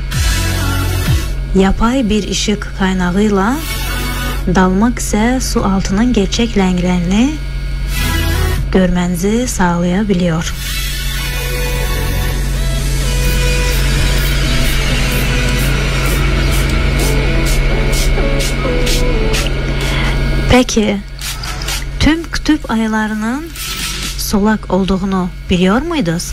Yapay bir ışık kaynağıyla dalmak ise su altının gerçek renklerini görmenizi sağlayabiliyor. Peki tüm kutup ayılarının solak olduğunu biliyor muydunuz?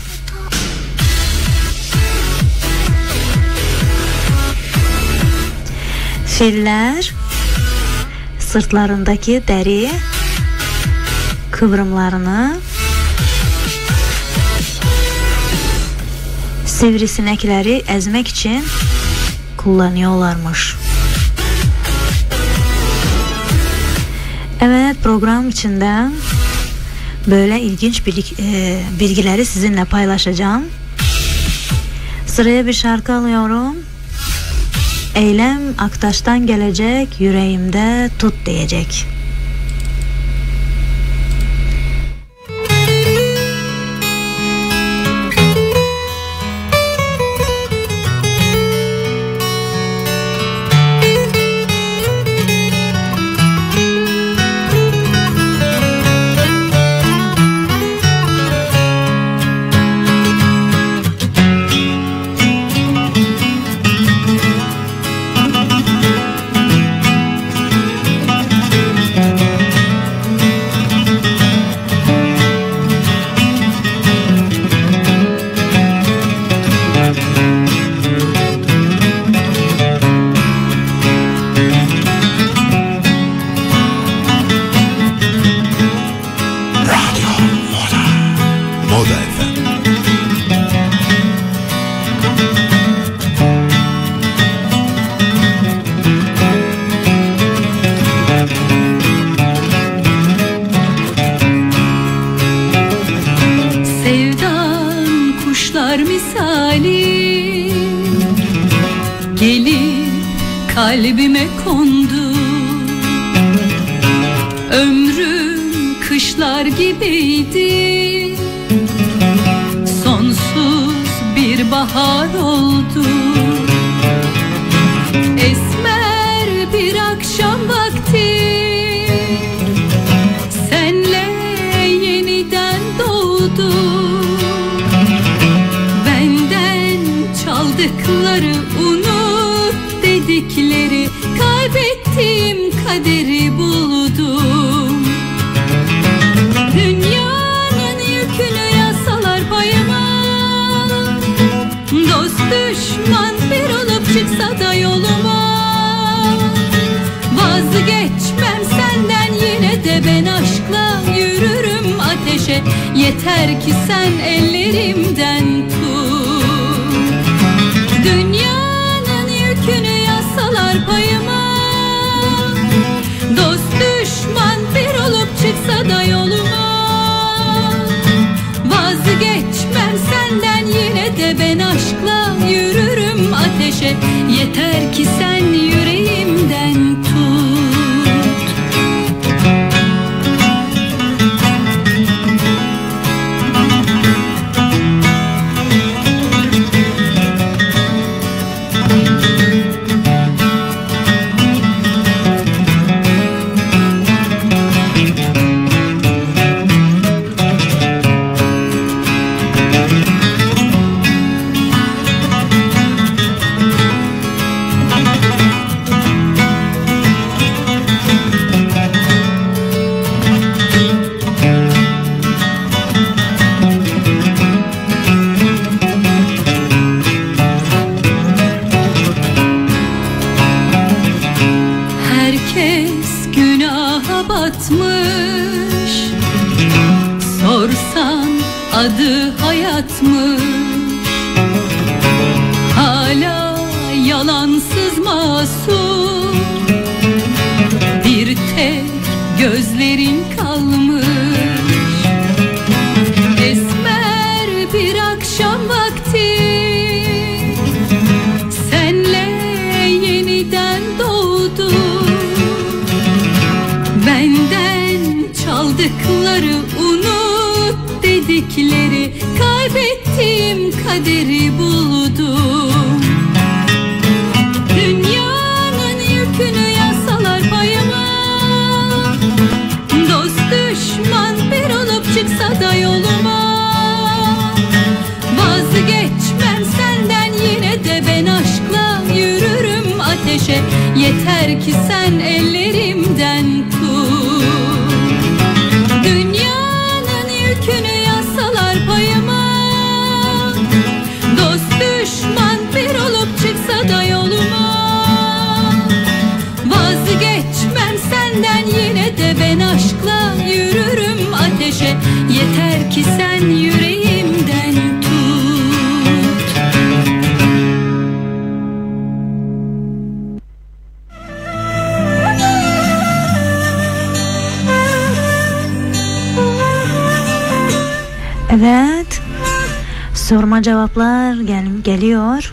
Filler sırtlarındaki deri kıvrımlarını sivrisinekleri ezmek için kullanıyorlarmış. Evet, program içinde böyle ilginç bilgileri sizinle paylaşacağım. Sıraya bir şarkı alıyorum. Eylem Aktaş'tan gelecek, yüreğimde tut diyecek. kalbime kondu. Ömrüm kışlar gibiydi, sonsuz bir bahar oldu. Esmer bir akşam vakti senle yeniden doğdu. Benden çaldıkları unut dedikleri, kaybettiğim kaderi buldum. Dünyanın yükünü yazsalar payıma, dost düşman bir olup çıksa da yoluma, vazgeçmem senden yine de ben aşkla yürürüm ateşe. Yeter ki sen ellerimden tut. Dünyanın yükünü yazsalar payıma, dost düşman bir olup çıksa da yoluma, vazgeçmem senden yine de ben aşkla yürürüm ateşe. Yeter ki sen yüreğimden tut. Sorsan adı hayatmış, hala yalansız masum. Bir tek gözlerin kalmış, esmer bir akşam vakti senle yeniden doğdu. Benden çaldıkları unut dedikleri, kaybettiğim kaderi buldum. Dünyanın yükünü yazsalar payıma, dost düşman bir olup çıksa da yoluma, vazgeçmem senden yine de ben aşkla yürürüm ateşe. Yeter ki sen ellerimden tut. Dünyanın yükünü yazsalar payıma, dost düşman bir olup çıksa da yoluma, vazgeçmem senden yine de ben aşkla yürürüm ateşe. Yeter ki sen yüreğimden tut. Evet, sorma cevaplar geliyor.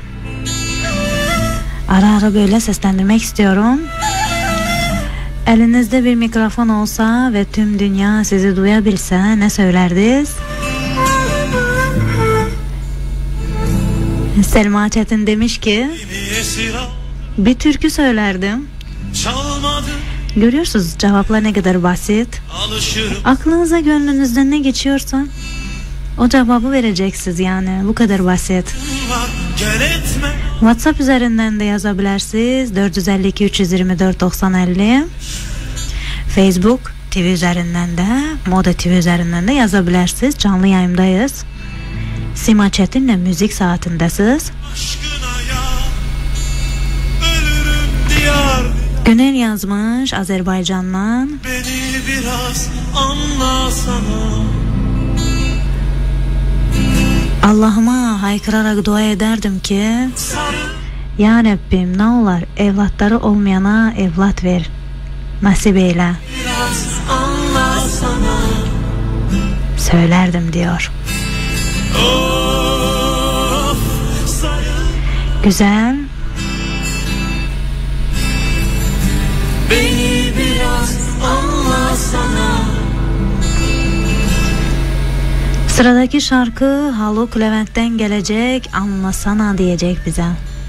Ara ara böyle seslendirmek istiyorum. Elinizde bir mikrofon olsa ve tüm dünya sizi duyabilse ne söylerdiniz? Selma Çetin demiş ki bir türkü söylerdim. Görüyorsunuz cevaplar ne kadar basit. Aklınıza gönlünüzde ne geçiyorsa o cevabı vereceksiniz, yani bu kadar basit. WhatsApp üzerinden de yazabilirsiniz 452 324 90 50. Facebook TV üzerinden de, Moda TV üzerinden de yazabilirsiniz. Canlı yayındayız. Sima Çetin'le müzik saatindesiniz. Günel yazmış Azerbaycan'dan. Beni biraz anlasana. Allah'ıma haykırarak dua ederdim ki Ya Rabbim ne olar evlatları olmayana evlat ver, nasip eyle. Söylerdim diyor. Beni biraz anlasana. Sıradaki şarkı Haluk Levent'ten gelecek, anlasana diyecek bize.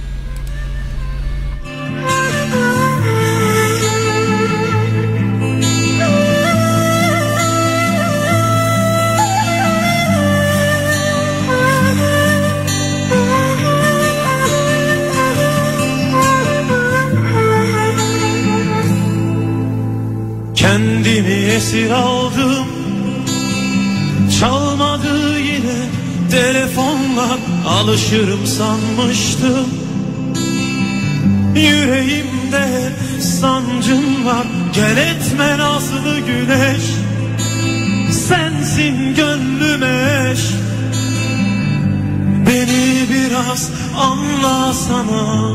Kendimi esir aldım, çalmadı yine telefonlar, alışırım sanmıştım. Yüreğimde sancım var, gel etme nazlı güneş. Sensin gönlüme eş, beni biraz anlasana.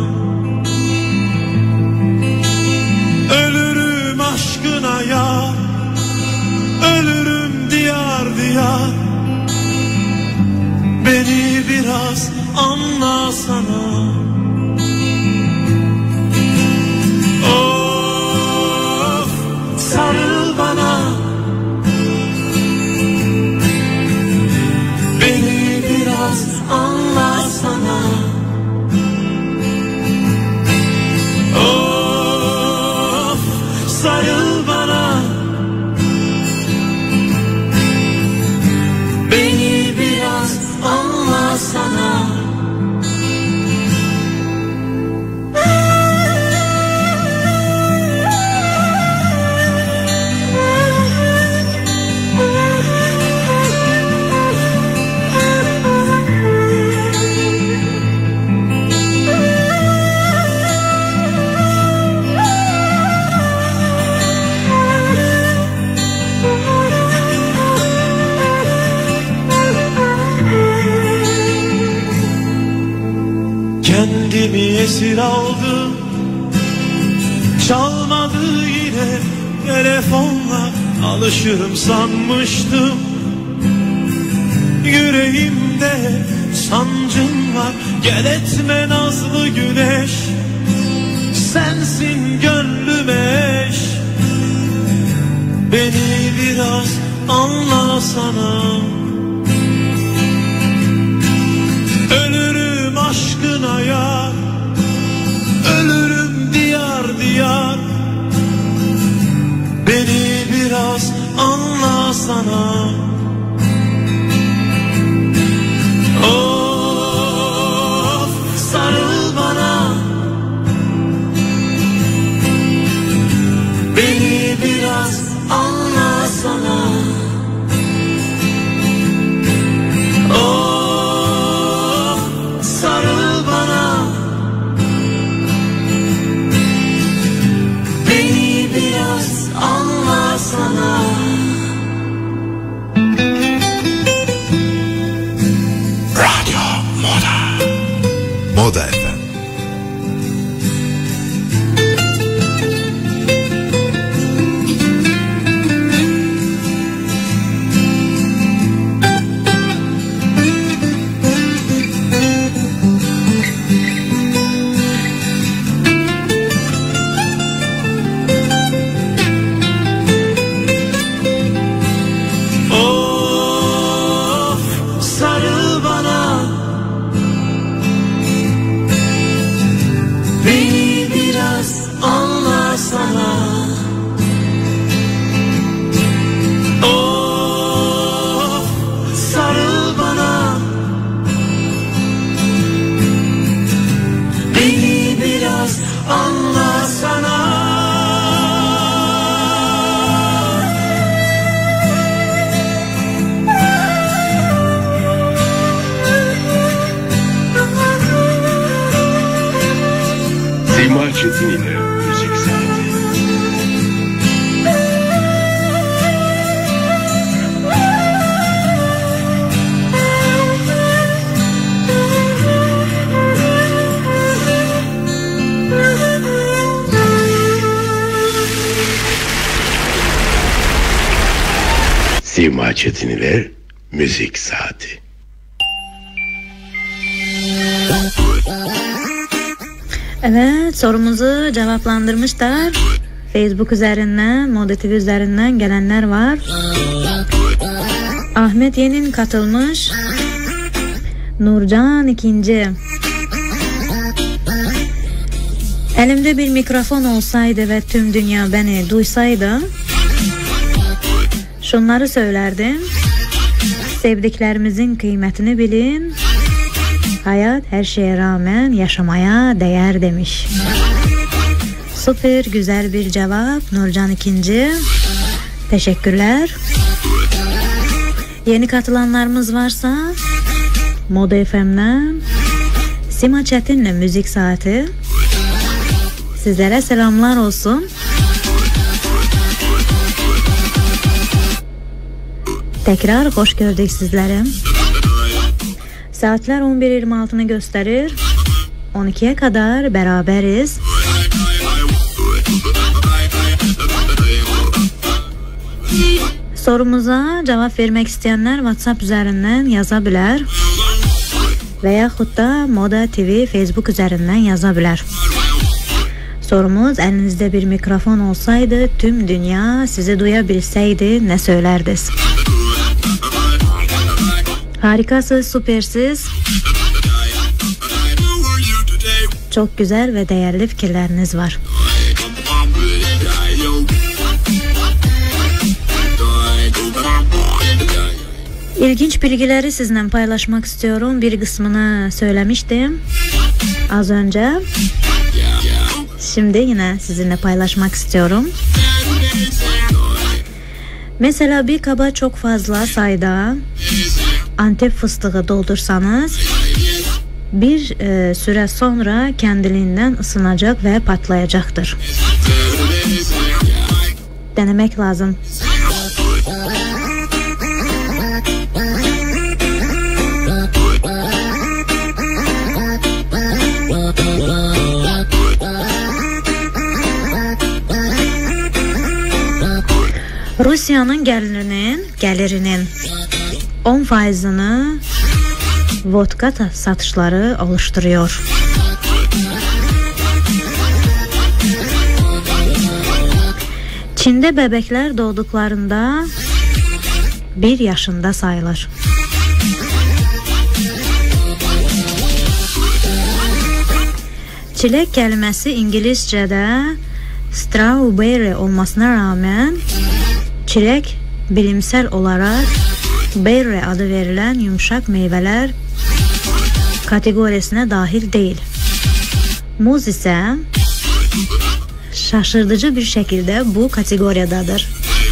Ölürüm aşkına ya, ölürüm diyar diyar. Beni biraz anlasana. Of, sarıl bana. Beni biraz anlasana. Of, sarıl bana. Beni biraz anlasana. Kendimi esir aldım, çalmadı yine telefonla, alışırım sanmıştım. Yüreğimde sancım var, gel etme nazlı güneş. Sensin gönlüme eş, beni biraz anlasana. Ölürüm aşkına ya, ölürüm diyar diyar. Beni biraz anlasana. Of, sarıl bana. Beni biraz anlasana. Of, sarıl bana. Beni biraz anlasana. Radyo Moda. Moda FM. Of, sarıl bana. Beni biraz anlasana. Of, sarıl bana. Beni biraz anlasana. Sima Çetin ile Müzik Saati. Sima Çetin ile Müzik Saati. Evet, sorumuzu cevaplandırmışlar. Facebook üzerinden, Moda TV üzerinden gelenler var. Ahmet Yenin katılmış. Nurcan ikinci. Elimde bir mikrofon olsaydı ve tüm dünya beni duysaydı şunları söylerdim. Sevdiklerimizin kıymetini bilin. Hayat her şeye rağmen yaşamaya değer demiş. Süper, güzel bir cevap. Nurcan ikinci. Teşekkürler. Yeni katılanlarımız varsa Moda FM'den Sima Çetin'le Müzik Saati. Sizlere selamlar olsun. Tekrar hoş gördük sizleri. Saatler 11.26'ını gösterir. 12'ye kadar beraberiz. Sorumuza cevap vermek isteyenler WhatsApp üzerinden yazabilir. Veyahut da Moda TV Facebook üzerinden yazabilir. Sorumuz, elinizde bir mikrofon olsaydı tüm dünya sizi duyabilseydi ne söylerdiniz? Harikasınız, süpersiz. Çok güzel ve değerli fikirleriniz var. İlginç bilgileri sizinle paylaşmak istiyorum. Bir kısmını söylemiştim az önce. Şimdi yine sizinle paylaşmak istiyorum. Mesela bir kaba çok fazla sayıda Antep fıstığı doldursanız bir süre sonra kendiliğinden ısınacak ve patlayacaktır. Denemek lazım. Rusya'nın gelirinin 10%'ını vodka satışları oluşturuyor. Çin'de bebekler doğduklarında 1 yaşında sayılır. Çilek kelimesi İngilizce'de strawberry olmasına rağmen çilek bilimsel olarak berry adı verilen yumuşak meyveler kategorisine dahil değil. Muz ise şaşırtıcı bir şekilde bu kategoridadır.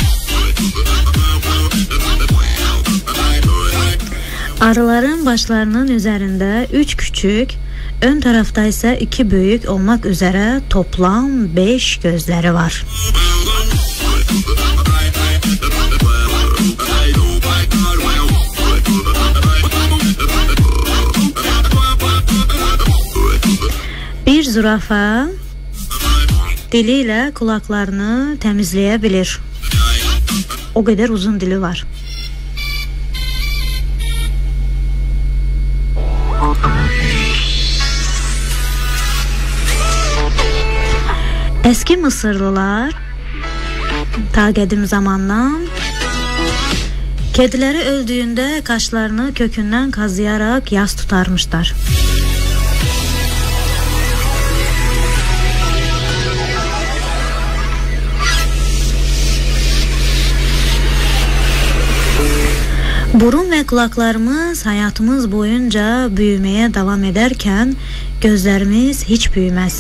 Arıların başlarının üzerinde 3 küçük, ön tarafta ise 2 büyük olmak üzere toplam 5 gözleri var. Bir zürafa diliyle kulaklarını temizleyebilir. O kadar uzun dili var. Eski Mısırlılar ta kadim zamandan kedileri öldüğünde kaşlarını kökünden kazıyarak yas tutarmışlar. Burun ve kulaklarımız hayatımız boyunca büyümeye devam ederken gözlerimiz hiç büyümez.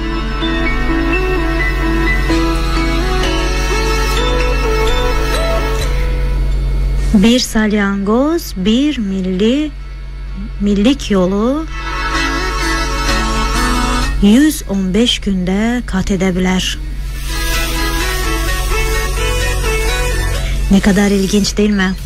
Bir salyangoz bir millik yolu 115 günde kat edebilir. Ne kadar ilginç değil mi?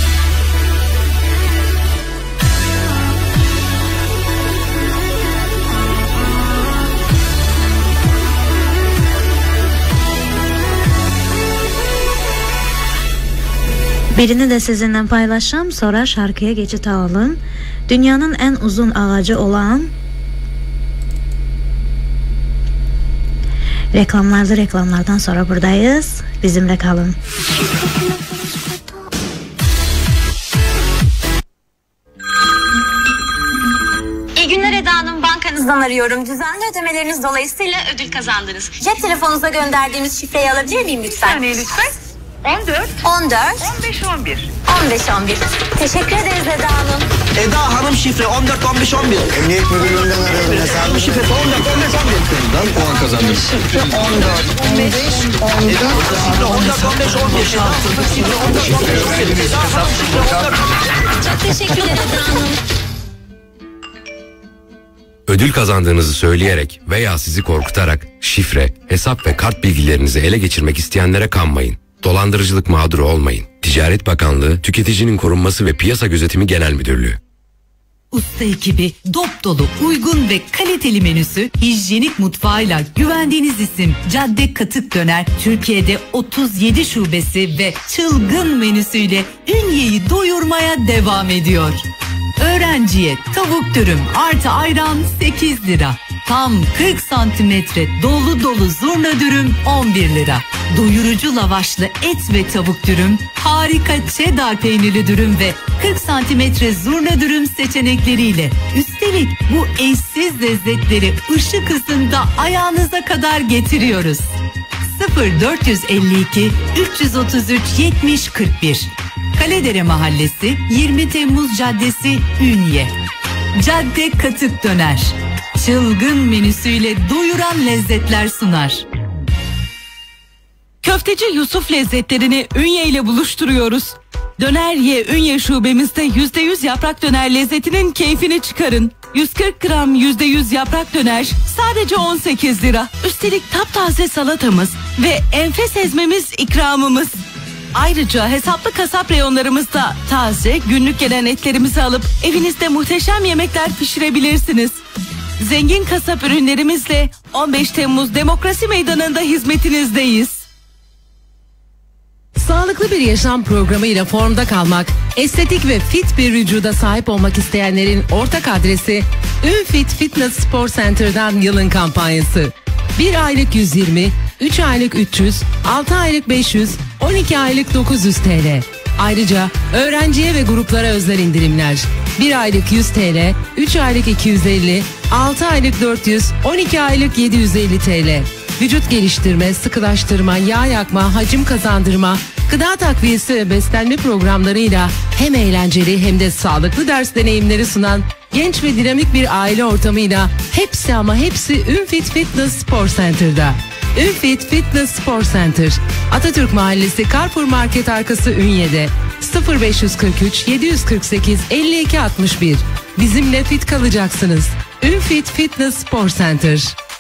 Birini de sizinle paylaşacağım, sonra şarkıya geçit alalım. Dünyanın en uzun ağacı olan Reklamlardan sonra buradayız. Bizimle kalın. İyi günler Eda Hanım, bankanızdan arıyorum. Düzenli ödemeleriniz dolayısıyla ödül kazandınız. Cep telefonunuza gönderdiğimiz şifreyi alabilir miyim lütfen? Bir saniye lütfen. 14 15 11. Teşekkür ederiz Eda Hanım. Eda Hanım şifre 14 15 11. Emniyet müdürlüğünden arıyorum hesabı. Şifresi 14 15 11. Ben puan kazandım. Şifre 14 15 11. Eda şifre 14 15 11. Şifre 14 15 11. Çok teşekkürler Eda Hanım. Ödül kazandığınızı söyleyerek veya sizi korkutarak şifre, hesap ve kart bilgilerinizi ele geçirmek isteyenlere kanmayın. Dolandırıcılık mağduru olmayın. Ticaret Bakanlığı, Tüketicinin Korunması ve Piyasa Gözetimi Genel Müdürlüğü. Usta ekibi, dop dolu, uygun ve kaliteli menüsü, hijyenik mutfağıyla güvendiğiniz isim Cadde Katık Döner, Türkiye'de 37 şubesi ve çılgın menüsüyle Ünye'yi doyurmaya devam ediyor. Öğrenciye tavuk dürüm artı ayran 8 lira. Tam 40 santimetre dolu dolu zurna dürüm 11 lira. Doyurucu lavaşlı et ve tavuk dürüm, harika cheddar peynirli dürüm ve 40 santimetre zurna dürüm seçenekleriyle. Üstelik bu eşsiz lezzetleri ışık hızında ayağınıza kadar getiriyoruz. 0452 333 70 41. Kaledere Mahallesi, 20 Temmuz Caddesi, Ünye. Cadde Katık Döner. Çılgın menüsüyle doyuran lezzetler sunar. Köfteci Yusuf lezzetlerini Ünye ile buluşturuyoruz. Döner Ye Ünye şubemizde %100 yaprak döner lezzetinin keyfini çıkarın. 140 gram %100 yaprak döner sadece 18 lira. Üstelik taptaze salatamız ve enfes ezmemiz ikramımız. Ayrıca hesaplı kasap reyonlarımızda taze günlük gelen etlerimizi alıp evinizde muhteşem yemekler pişirebilirsiniz. Zengin kasap ürünlerimizle 15 Temmuz Demokrasi Meydanı'nda hizmetinizdeyiz. Sağlıklı bir yaşam programıyla formda kalmak, estetik ve fit bir vücuda sahip olmak isteyenlerin ortak adresi Ünfit Fitness Spor Center'dan yılın kampanyası. 1 aylık 120, 3 aylık 300, 6 aylık 500, 12 aylık 900 TL. Ayrıca öğrenciye ve gruplara özel indirimler. 1 aylık 100 TL, 3 aylık 250, 6 aylık 400, 12 aylık 750 TL. Vücut geliştirme, sıkılaştırma, yağ yakma, hacim kazandırma, gıda takviyesi ve beslenme programlarıyla hem eğlenceli hem de sağlıklı ders deneyimleri sunan genç ve dinamik bir aile ortamıyla hepsi ama hepsi Ünfit Fitness Spor Center'da. Ünfit Fitness Spor Center, Atatürk Mahallesi Carrefour Market arkası Ünye'de. 0543 748 52 61. Bizimle fit kalacaksınız. Ünfit Fitness Spor Center.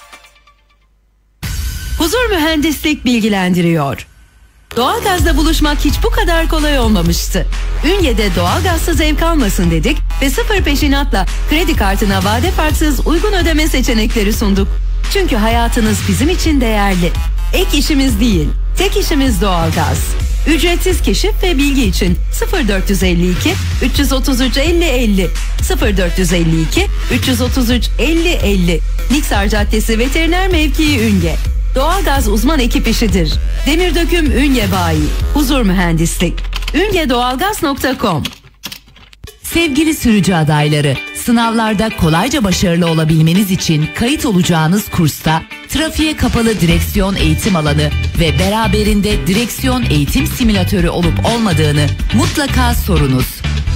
Huzur Mühendislik bilgilendiriyor. Doğalgazla buluşmak hiç bu kadar kolay olmamıştı. Ünye'de doğalgazsız ev kalmasın dedik ve sıfır peşinatla kredi kartına vade farksız uygun ödeme seçenekleri sunduk. Çünkü hayatınız bizim için değerli. Ek işimiz değil, tek işimiz doğalgaz. Ücretsiz keşif ve bilgi için 0452 333 50 50 0452 333 50 50. Niksar Caddesi Veteriner Mevkii Ünye. Doğalgaz uzman ekip işidir. Demirdöküm Ünye Bayi. Huzur Mühendislik. ünyedoğalgaz.com. Sevgili sürücü adayları, sınavlarda kolayca başarılı olabilmeniz için kayıt olacağınız kursta trafiğe kapalı direksiyon eğitim alanı ve beraberinde direksiyon eğitim simülatörü olup olmadığını mutlaka sorunuz.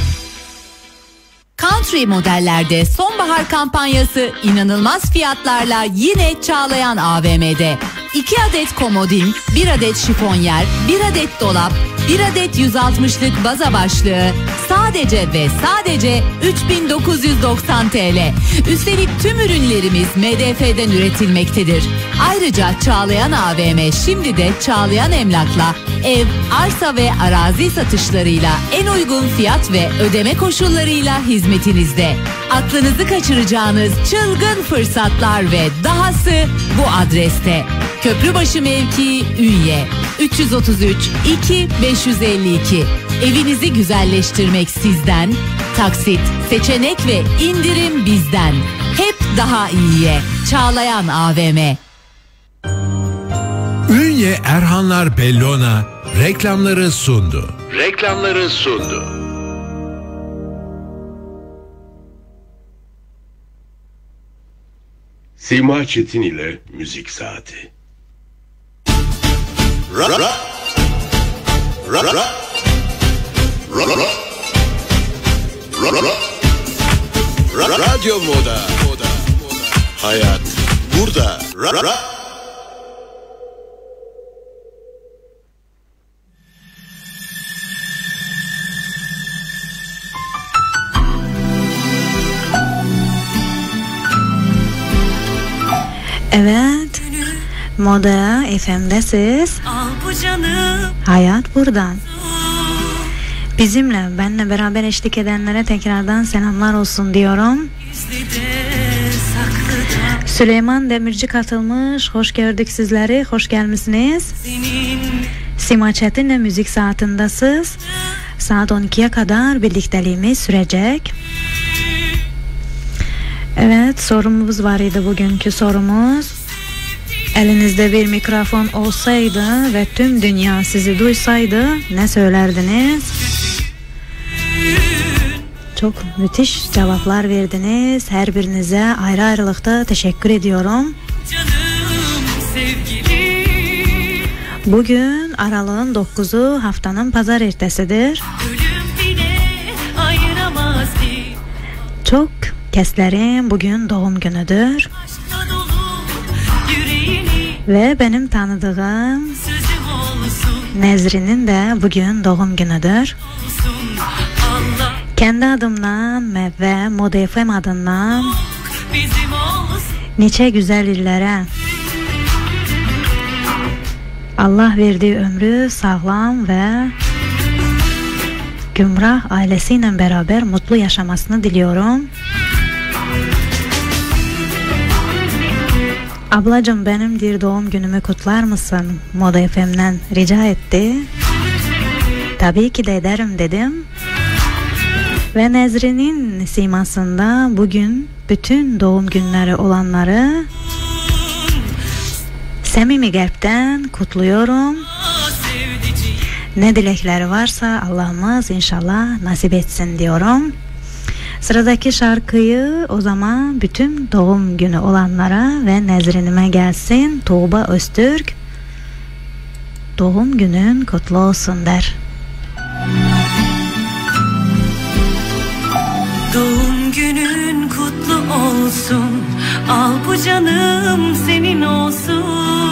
Country modellerde sonbahar kampanyası inanılmaz fiyatlarla yine Çağlayan AVM'de. 2 adet komodin, 1 adet şifonyer, 1 adet dolap, 1 adet 160'lık baza başlığı sadece ve sadece 3990 TL. Üstelik tüm ürünlerimiz MDF'den üretilmektedir. Ayrıca Çağlayan AVM şimdi de Çağlayan Emlak'la ev, arsa ve arazi satışlarıyla en uygun fiyat ve ödeme koşullarıyla hizmetinizde. Aklınızı kaçıracağınız çılgın fırsatlar ve dahası bu adreste. Köprübaşı mevkii Ünye 333 2 552. Evinizi güzelleştirmek sizden, taksit, seçenek ve indirim bizden. Hep daha iyiye. Çağlayan AVM. Ünye Erhanlar Bellona reklamları sundu. Sima Çetin ile Müzik Saati. Radyo Moda. Hayat burada. Evet, Moda FM'desiz. Hayat buradan. Bizimle, benle beraber eşlik edenlere tekrardan selamlar olsun diyorum. Süleyman Demirci katılmış. Hoş gördük sizleri. Hoş gelmişsiniz. Sima Çetin'le müzik saatindesiniz. Saat 12'ye kadar birlikteliğimiz sürecek. Evet, sorumuz var idi bugünkü sorumuz. Elinizde bir mikrofon olsaydı ve tüm dünya sizi duysaydı ne söylerdiniz? Çok müthiş cevaplar verdiniz. Her birinize ayrı ayrılıkta teşekkür ediyorum. Bugün aralığın 9'u, haftanın pazar ertesidir. Çok keslerin bugün doğum günüdür. Ve benim tanıdığım Nezrin'in de bugün doğum günüdür. Kendi adımdan ve Moda FM adından nice güzel illere, Allah verdiği ömrü sağlam ve Gümrah ailesiyle beraber mutlu yaşamasını diliyorum. Ablacığım, benim bir doğum günümü kutlar mısın? Moda FM'den rica etti. Tabii ki de ederim dedim. Ve Nezrin'in simasında bugün bütün doğum günleri olanları samimi kalpten kutluyorum. Ne dilekleri varsa Allah'ımız inşallah nasip etsin diyorum. Sıradaki şarkıyı o zaman bütün doğum günü olanlara ve Nezrin'ime gelsin. Tuğba Öztürk doğum günün kutlu olsun der. Doğum günün kutlu olsun, al bu canım senin olsun.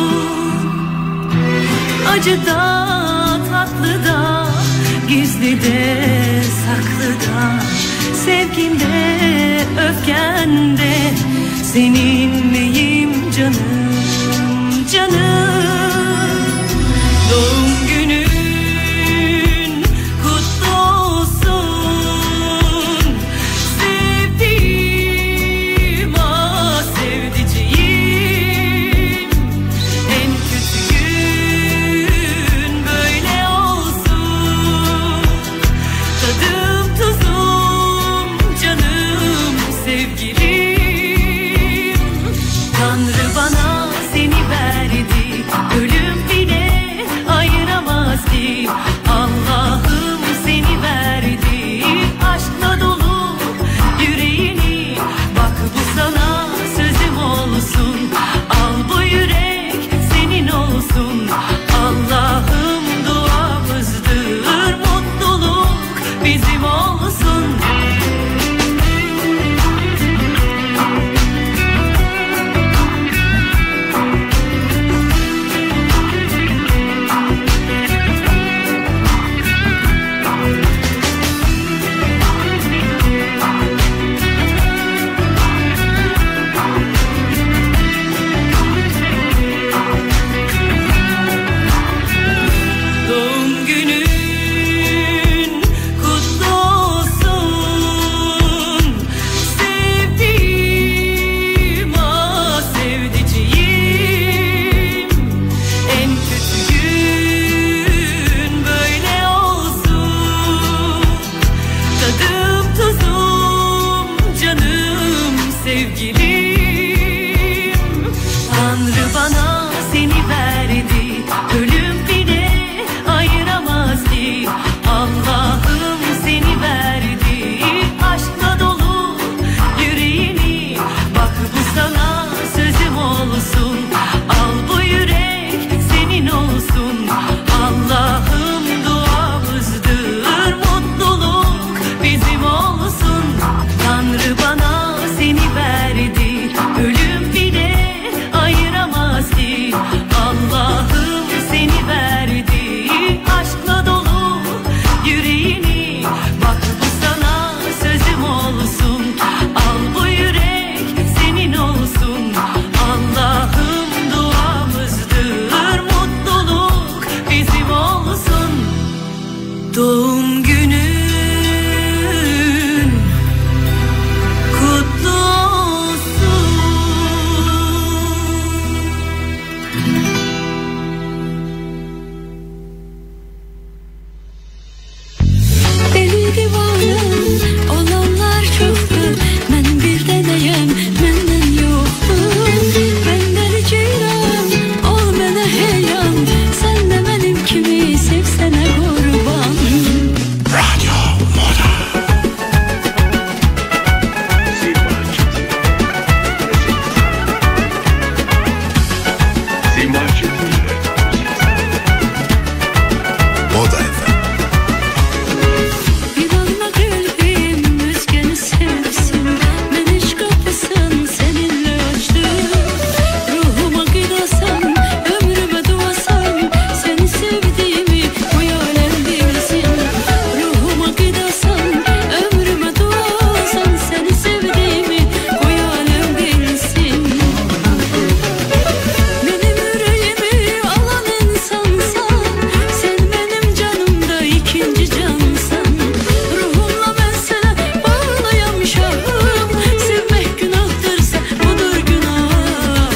Acı da tatlı da, gizli de saklı da, sevginde öfkende seninleyim canım, canım. Doğum günün kutlu olsun, sevdiğim sevdiceğim. En kötü gün böyle olsun, tadım tuzum canım sevgilim. Tanrı bana seni verdi, Deli divanım olanlar çoktu. Ben bir deneyim menden yoktu. Benden ceylan ol bana heyran. Sen de benim kimi sevsene kurban. Radyo Moda. Moda FM. Bir alma kalbim rüzgarı sevsin. Meneş kapısın seninle açtım. Ruhuma gidasam, ömrüme duasam. Seni sevdiğimi bu alem bilsin. Ruhuma gidasam, ömrüme duasam. Seni sevdiğimi bu alem bilsin. Benim yüreğimi alan insansan. Sen benim canımda ikinci cansan. Ruhumla ben sana bağlayam şahım. Sevmek günahtırsa budur günahım.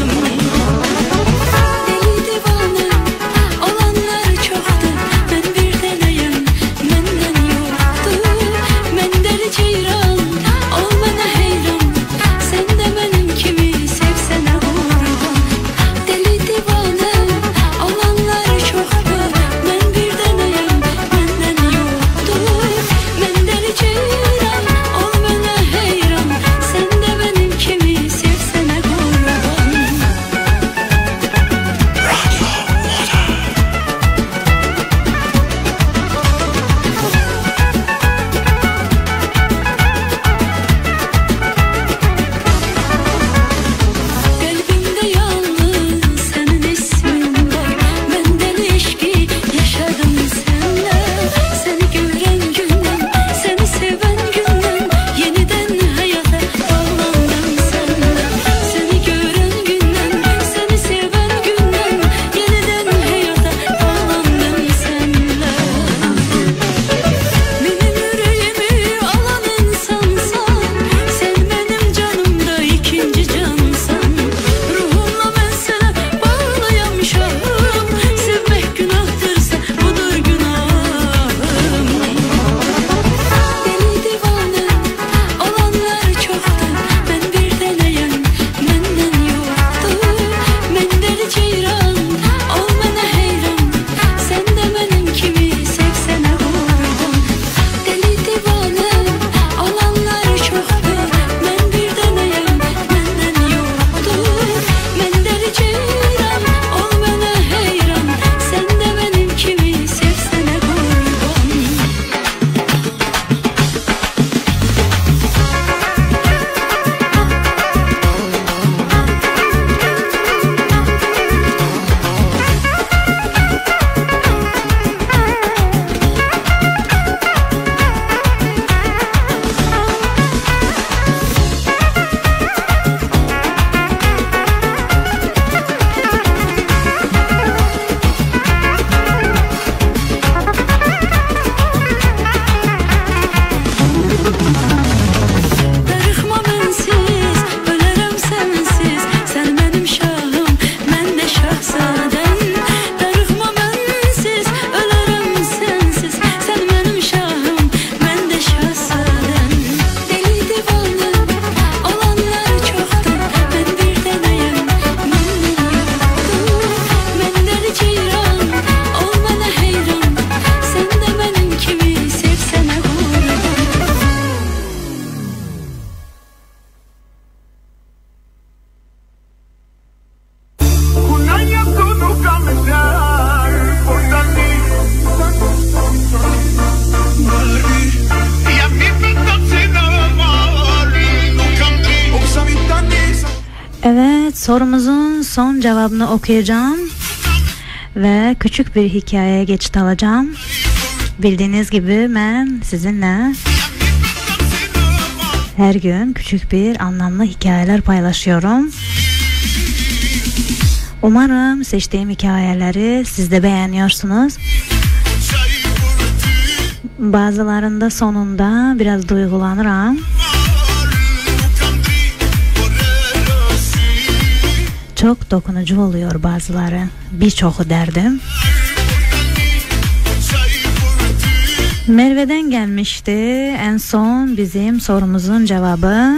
Deli divanım olanlar çoktu. Ben bir deneyim menden yoktu. Ben deli ceyran ol bana heyran. Sen de benim kimi sevsene kurban. Deli divanım olanlar çoktu. Ben bir deneyim menden yoktu. Ben deli ceyran ol bana heyran. Sen de benim kimi sevsene kurban. Kalbimde yalnız senin ismin var. Ben deli ilişki yaşadım seninle. Seni gören günden, seni seven günden yeniden hayata bağlandım seninle. Seni gören günden, seni seven günden yeniden hayata bağlandım seninle. Benim yüreğimi alan insansan. Sen benim canımda ikinci cansan. Ruhumla ben sana bağlayam şahım. Sevmek günahtırsa budur günahım. Deli divanım olanlar çoktu. Ben bir deneyim menden yoktu. Ben deli ceyran ol bana heyran. Sen de benim kimi sevsene kurban. Deli divanım olanlar çoktu. Ben bir deneyim menden yoktu. Ben deli ceyran ol bana heyran. Sen de benim kimi sevsene kurban. Darıxma bensiz, ölərəm sənsiz. Sən mənim şahım, mən də şahzadəm. Darıxma bensiz, ölərəm sənsiz. Sən mənim şahım, mən də şahzadəm. Deli divanım olanlar çoxdu. Ben bir deneyim menden yoktu. Ben deli ceyran ol bana heyran. Sen de benim kimi sevsene kurban. Evet, sorumuzun son cevabını okuyacağım ve küçük bir hikayeye geçit alacağım. Bildiğiniz gibi ben sizinle her gün küçük bir anlamlı hikayeler paylaşıyorum. Umarım seçtiğim hikayeleri siz de beğeniyorsunuz. Bazılarında sonunda biraz duygulanırım. Çok dokunucu oluyor bazıları. Birçoğu derdim. Merve'den gelmişti en son bizim sorumuzun cevabı.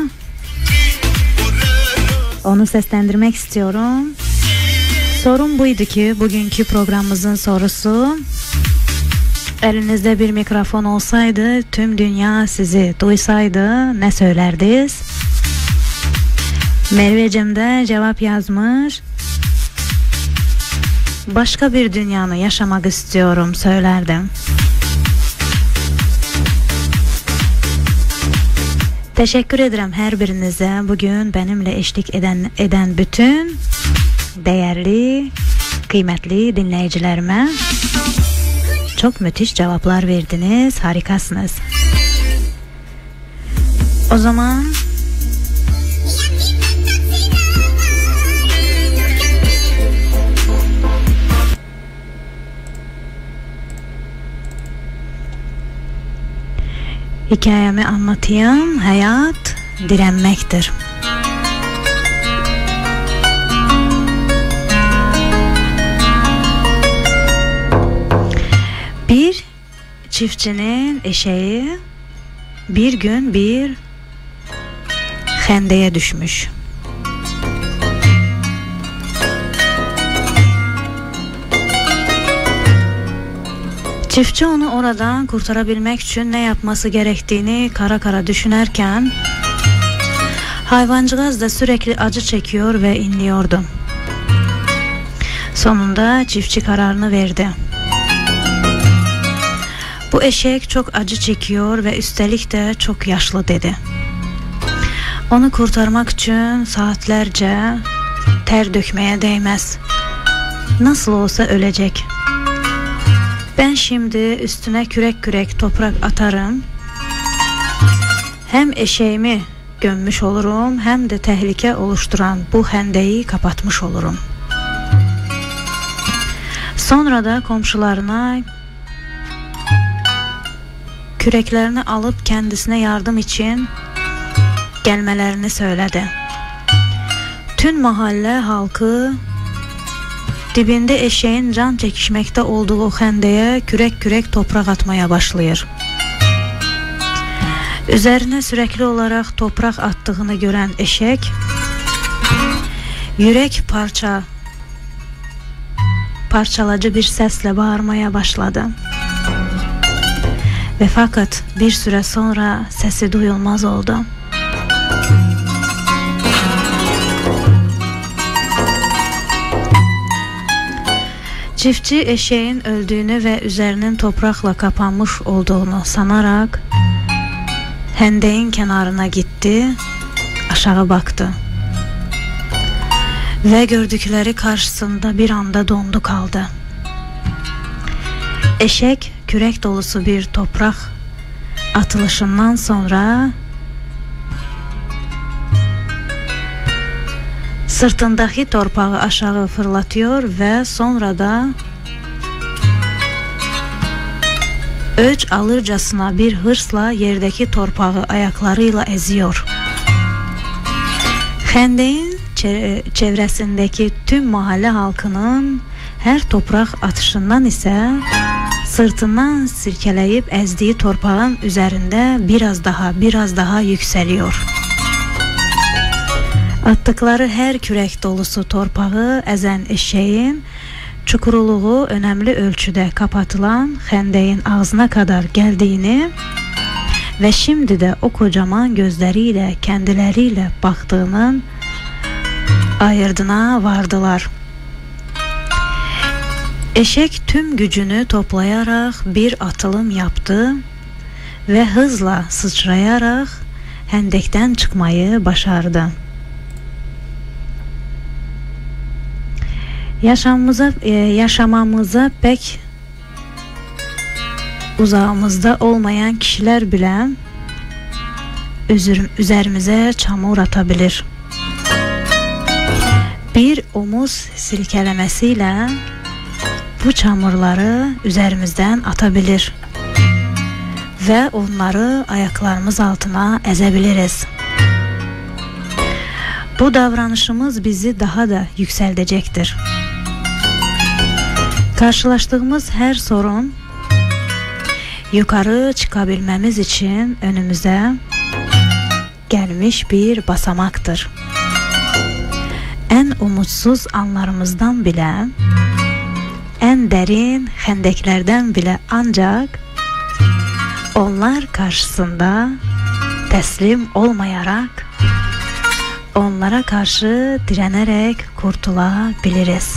Onu seslendirmek istiyorum. Sorum buydu ki bugünkü programımızın sorusu: elinizde bir mikrofon olsaydı, tüm dünya sizi duysaydı ne söylerdiniz? Merveciğim de cevap yazmış. Başka bir dünyanı yaşamak istiyorum söylerdim. Teşekkür ederim her birinize, bugün benimle eşlik eden bütün değerli, kıymetli dinleyicilerime. Çok müthiş cevaplar verdiniz, harikasınız. O zaman hikayemi anlatayım. Hayat direnmektir. Bir çiftçinin eşeği bir gün bir hendeye düşmüş. Çiftçi onu oradan kurtarabilmek için ne yapması gerektiğini kara kara düşünürken hayvancağız da sürekli acı çekiyor ve inliyordu. Sonunda çiftçi kararını verdi. Bu eşek çok acı çekiyor ve üstelik de çok yaşlı dedi. Onu kurtarmak için saatlerce ter dökmeye değmez. Nasıl olsa ölecek. Ben şimdi üstüne kürek kürek toprak atarım. Hem eşeğimi gömmüş olurum, hem de tehlike oluşturan bu hendeyi kapatmış olurum. Sonra da komşularına küreklerini alıp kendisine yardım için gelmelerini söyledi. Tüm mahalle halkı dibinde eşeğin can çekişmekte olduğu o hendeye kürek kürek toprak atmaya başlıyor. Üzerine sürekli olarak toprak attığını gören eşek yürek parçalacı bir sesle bağırmaya başladı. Ve fakat bir süre sonra sesi duyulmaz oldu. Çiftçi eşeğin öldüğünü ve üzerinin toprakla kapanmış olduğunu sanarak hendeyin kenarına gitti, aşağı baktı. Ve gördükleri karşısında bir anda dondu kaldı. Eşek kürek dolusu bir toprak atılışından sonra sırtındaki torpağı aşağı fırlatıyor ve sonra da öç alırcasına bir hırsla yerdeki torpağı ayaklarıyla eziyor. Hendeyin çevresindeki tüm mahalle halkının her toprak atışından ise sırtından silkeleyip ezdiği torpağın üzerinde biraz daha yükseliyor. Attıkları her kürek dolusu torpağı ezen eşeğin çukurluğu önemli ölçüde kapatılan hendeyin ağzına kadar geldiğini ve şimdi de o kocaman gözleriyle kendileriyle baktığının ayırdına vardılar. Eşek tüm gücünü toplayarak bir atılım yaptı ve hızla sıçrayarak hendekten çıkmayı başardı. Yaşamamıza pek uzağımızda olmayan kişiler bile üzerimize çamur atabilir. Bir omuz silkelemesiyle bu çamurları üzerimizden atabilir ve onları ayaklarımız altına ezebiliriz. Bu davranışımız bizi daha da yükseltecektir. Karşılaştığımız her sorun yukarı çıkabilmemiz için önümüze gelmiş bir basamaktır. En umutsuz anlarımızdan bile, en derin hendeklerden bile ancak onlar karşısında teslim olmayarak, onlara karşı direnerek kurtulabiliriz.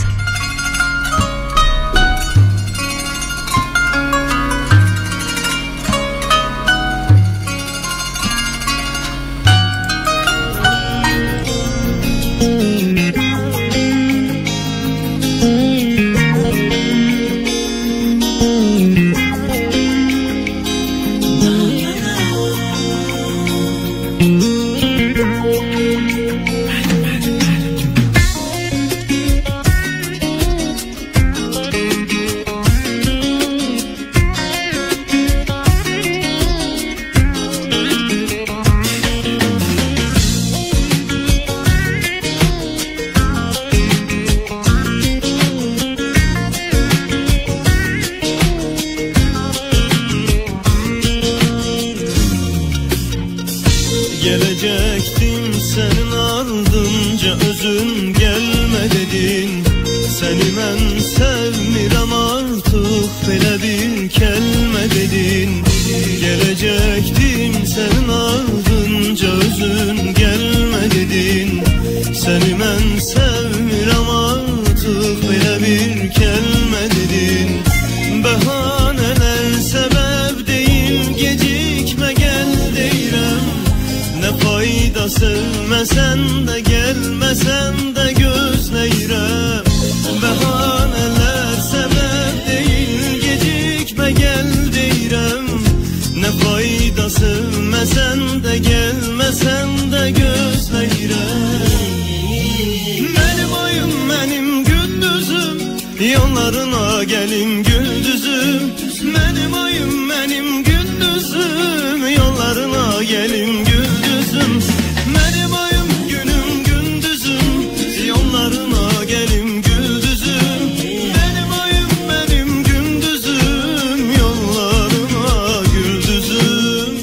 Gelecektim senin ardınca özün gelme dedin. Seni ben sevmirem artık belə bir kelme dedin. Gelecektim senin ardınca özün gelme dedin. Seni ben sevmirem artık belə bir kelme dedin. Bahaneler sebep değil, gecikme gel deyirəm. Ne fayda sevmesen de gelmesen de gözleyirəm. Bahaneler sebep değil, gecikme gel deyirəm. Ne fayda sevmesen de gelmesen de gözleyirəm. Benim ayım benim gündüzüm, yollarına gelim güldüzüm. Benim ayım benim gündüzüm, yollarına gelim güldüzüm. Benim ayım günüm gündüzüm, yollarına gelim güldüzüm. Benim ayım benim gündüzüm, yollarına güldüzüm.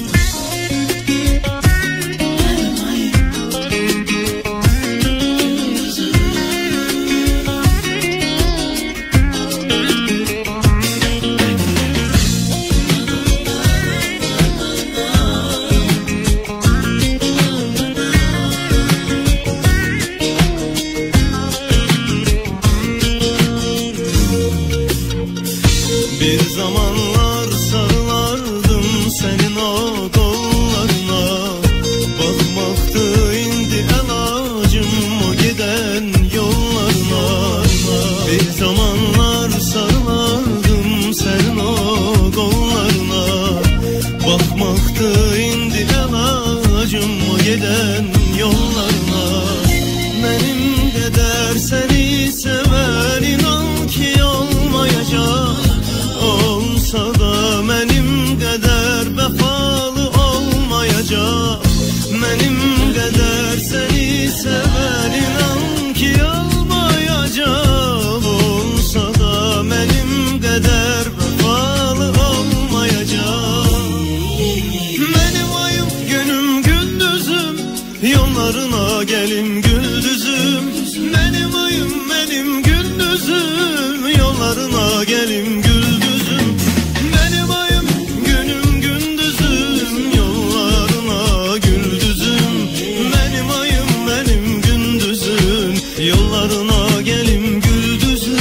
Bir zamanlar sarılardım senin o kollarına. Bakmaktı indi elacım o giden yollarına. Bir zamanlar sarılardım senin o kollarına. Bakmaktı indi elacım o giden yollarına. Benim kadar seni seven inan ki olmayacak. Olsa da benim kadar vefalı olmayacak. Benim kadar seni seven inan ki olmayacak. Olsa da benim kadar vefalı olmayacak. Benim ayım günüm gündüzüm, yollarına gelim güldüzüm. Benim ayım benim gündüzüm, yollarına gelim güldüzüm. Benim ayım günüm gündüzüm, yollarına güldüzüm. Benim ayım benim gündüzüm, yollarına gelim güldüzüm.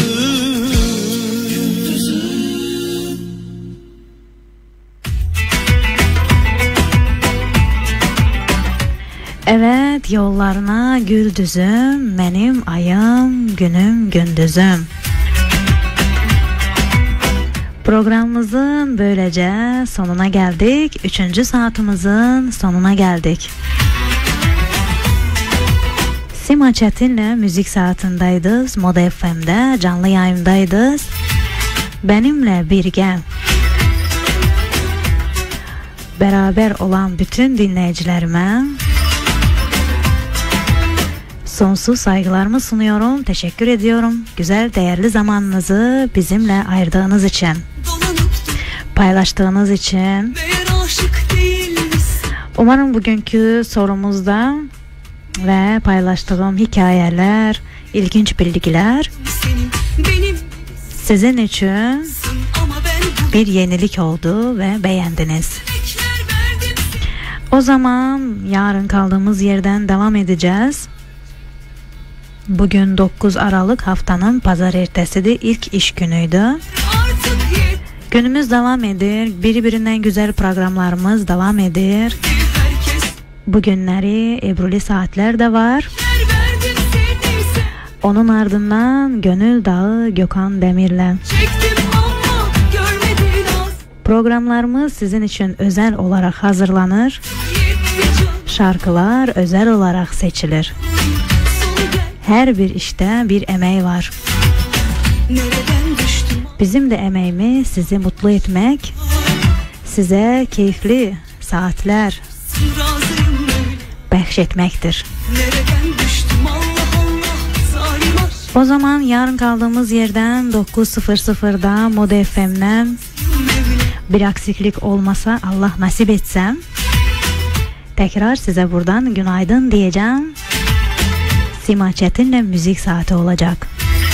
Evet, yollarına güldüzüm, benim ayım, günüm, gündüzüm. Programımızın böylece sonuna geldik. 3. saatimizin sonuna geldik. Sima Çetin'le müzik saatindayız. Moda FM'de canlı yayındayız. Benimle birge beraber olan bütün dinleyicilerime Sonsuz saygılarımı sunuyorum. Teşekkür ediyorum. Güzel, değerli zamanınızı bizimle ayırdığınız için. Paylaştığınız için. Umarım bugünkü sorumuzda ve paylaştığım hikayeler, ilginç bilgiler sizin için bir yenilik oldu ve beğendiniz. O zaman yarın kaldığımız yerden devam edeceğiz. Bugün 9 Aralık, haftanın pazar ertesidir, ilk iş günüydü. Günümüz devam edir, birbirinden güzel programlarımız devam edir. Bugünleri Ebruli saatler de var. Onun ardından Gönül Dağı Gökhan Demir'le. Programlarımız sizin için özel olarak hazırlanır. Şarkılar özel olarak seçilir. Her bir işte bir emeği var. Bizim de emeğimiz sizi mutlu etmek, size keyifli saatler bahşetmektir. O zaman yarın kaldığımız yerden 9.00'da Moda FM'den bir aksiklik olmasa, Allah nasip etsem, tekrar size buradan günaydın diyeceğim. Sima Çetin'le müzik saati olacak.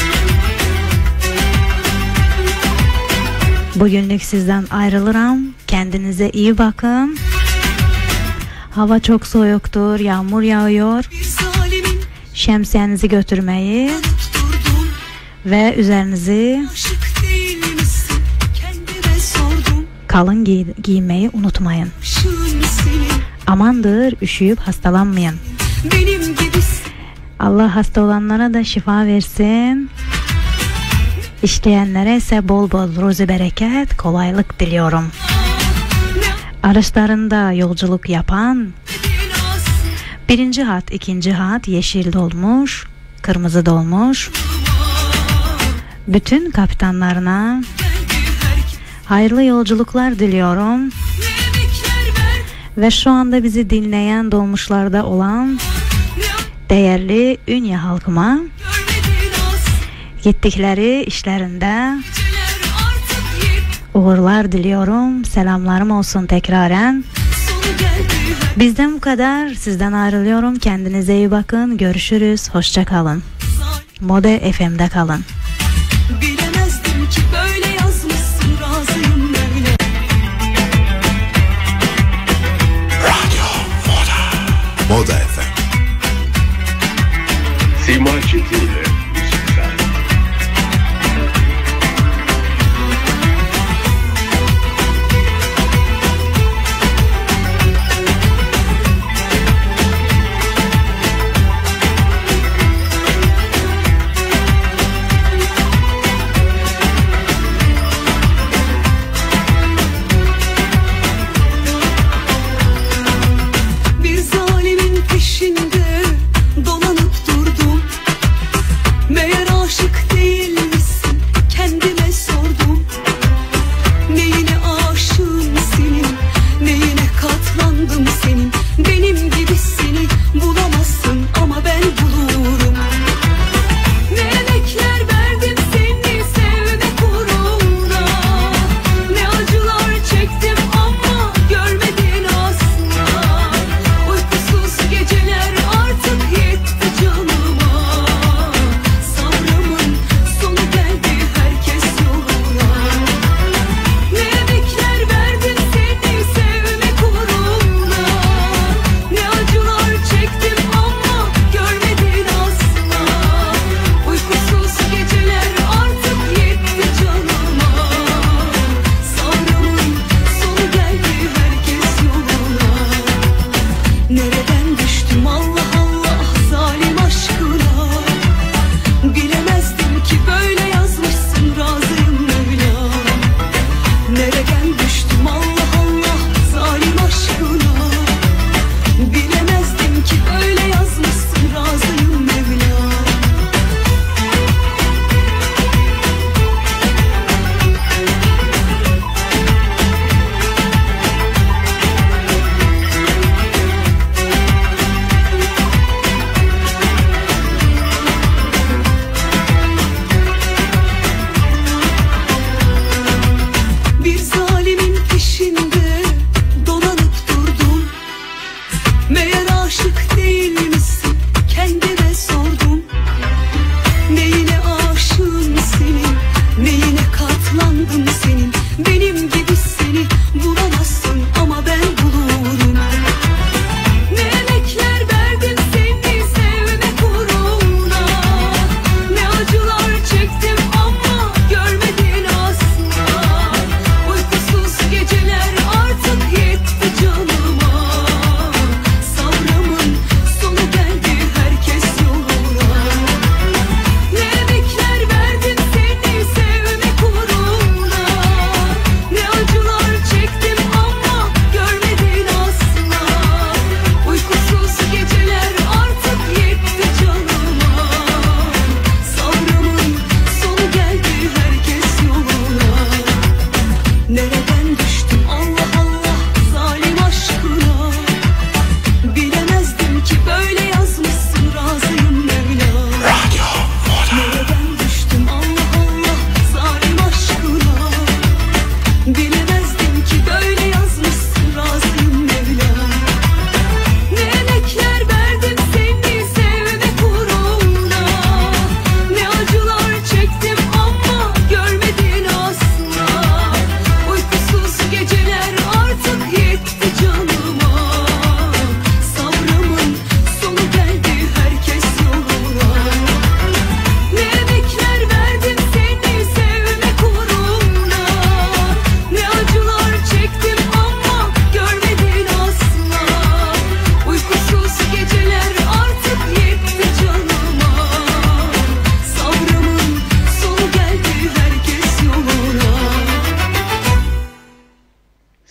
Bugünlük sizden ayrılırım. Kendinize iyi bakın. Hava çok soğuktur, yağmur yağıyor. Şemsiyenizi götürmeyi ve üzerinizi kalın giymeyi unutmayın. Amandır, üşüyüp hastalanmayın. Allah hasta olanlara da şifa versin. İşleyenlere ise bol bol ruzi bereket, kolaylık diliyorum. Araçlarında yolculuk yapan, birinci hat, ikinci hat yeşil dolmuş, kırmızı dolmuş. Bütün kapitanlarına hayırlı yolculuklar diliyorum. Ve şu anda bizi dinleyen dolmuşlarda olan değerli Ünye halkıma gittikleri işlerinde uğurlar diliyorum. Selamlarım olsun tekraren. Bizden bu kadar. Sizden ayrılıyorum. Kendinize iyi bakın. Görüşürüz. Hoşça kalın. Moda FM'de kalın. Bilemezdim ki böyle yazmışsın, razıyım böyle. Radyo Moda. Moda FM. Sima Çetin'le müzik saati. Bir zalimin peşi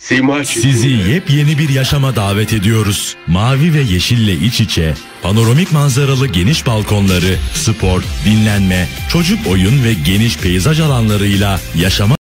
Sizi yepyeni bir yaşama davet ediyoruz. Mavi ve yeşille iç içe, panoramik manzaralı geniş balkonları, spor, dinlenme, çocuk oyun ve geniş peyzaj alanlarıyla yaşama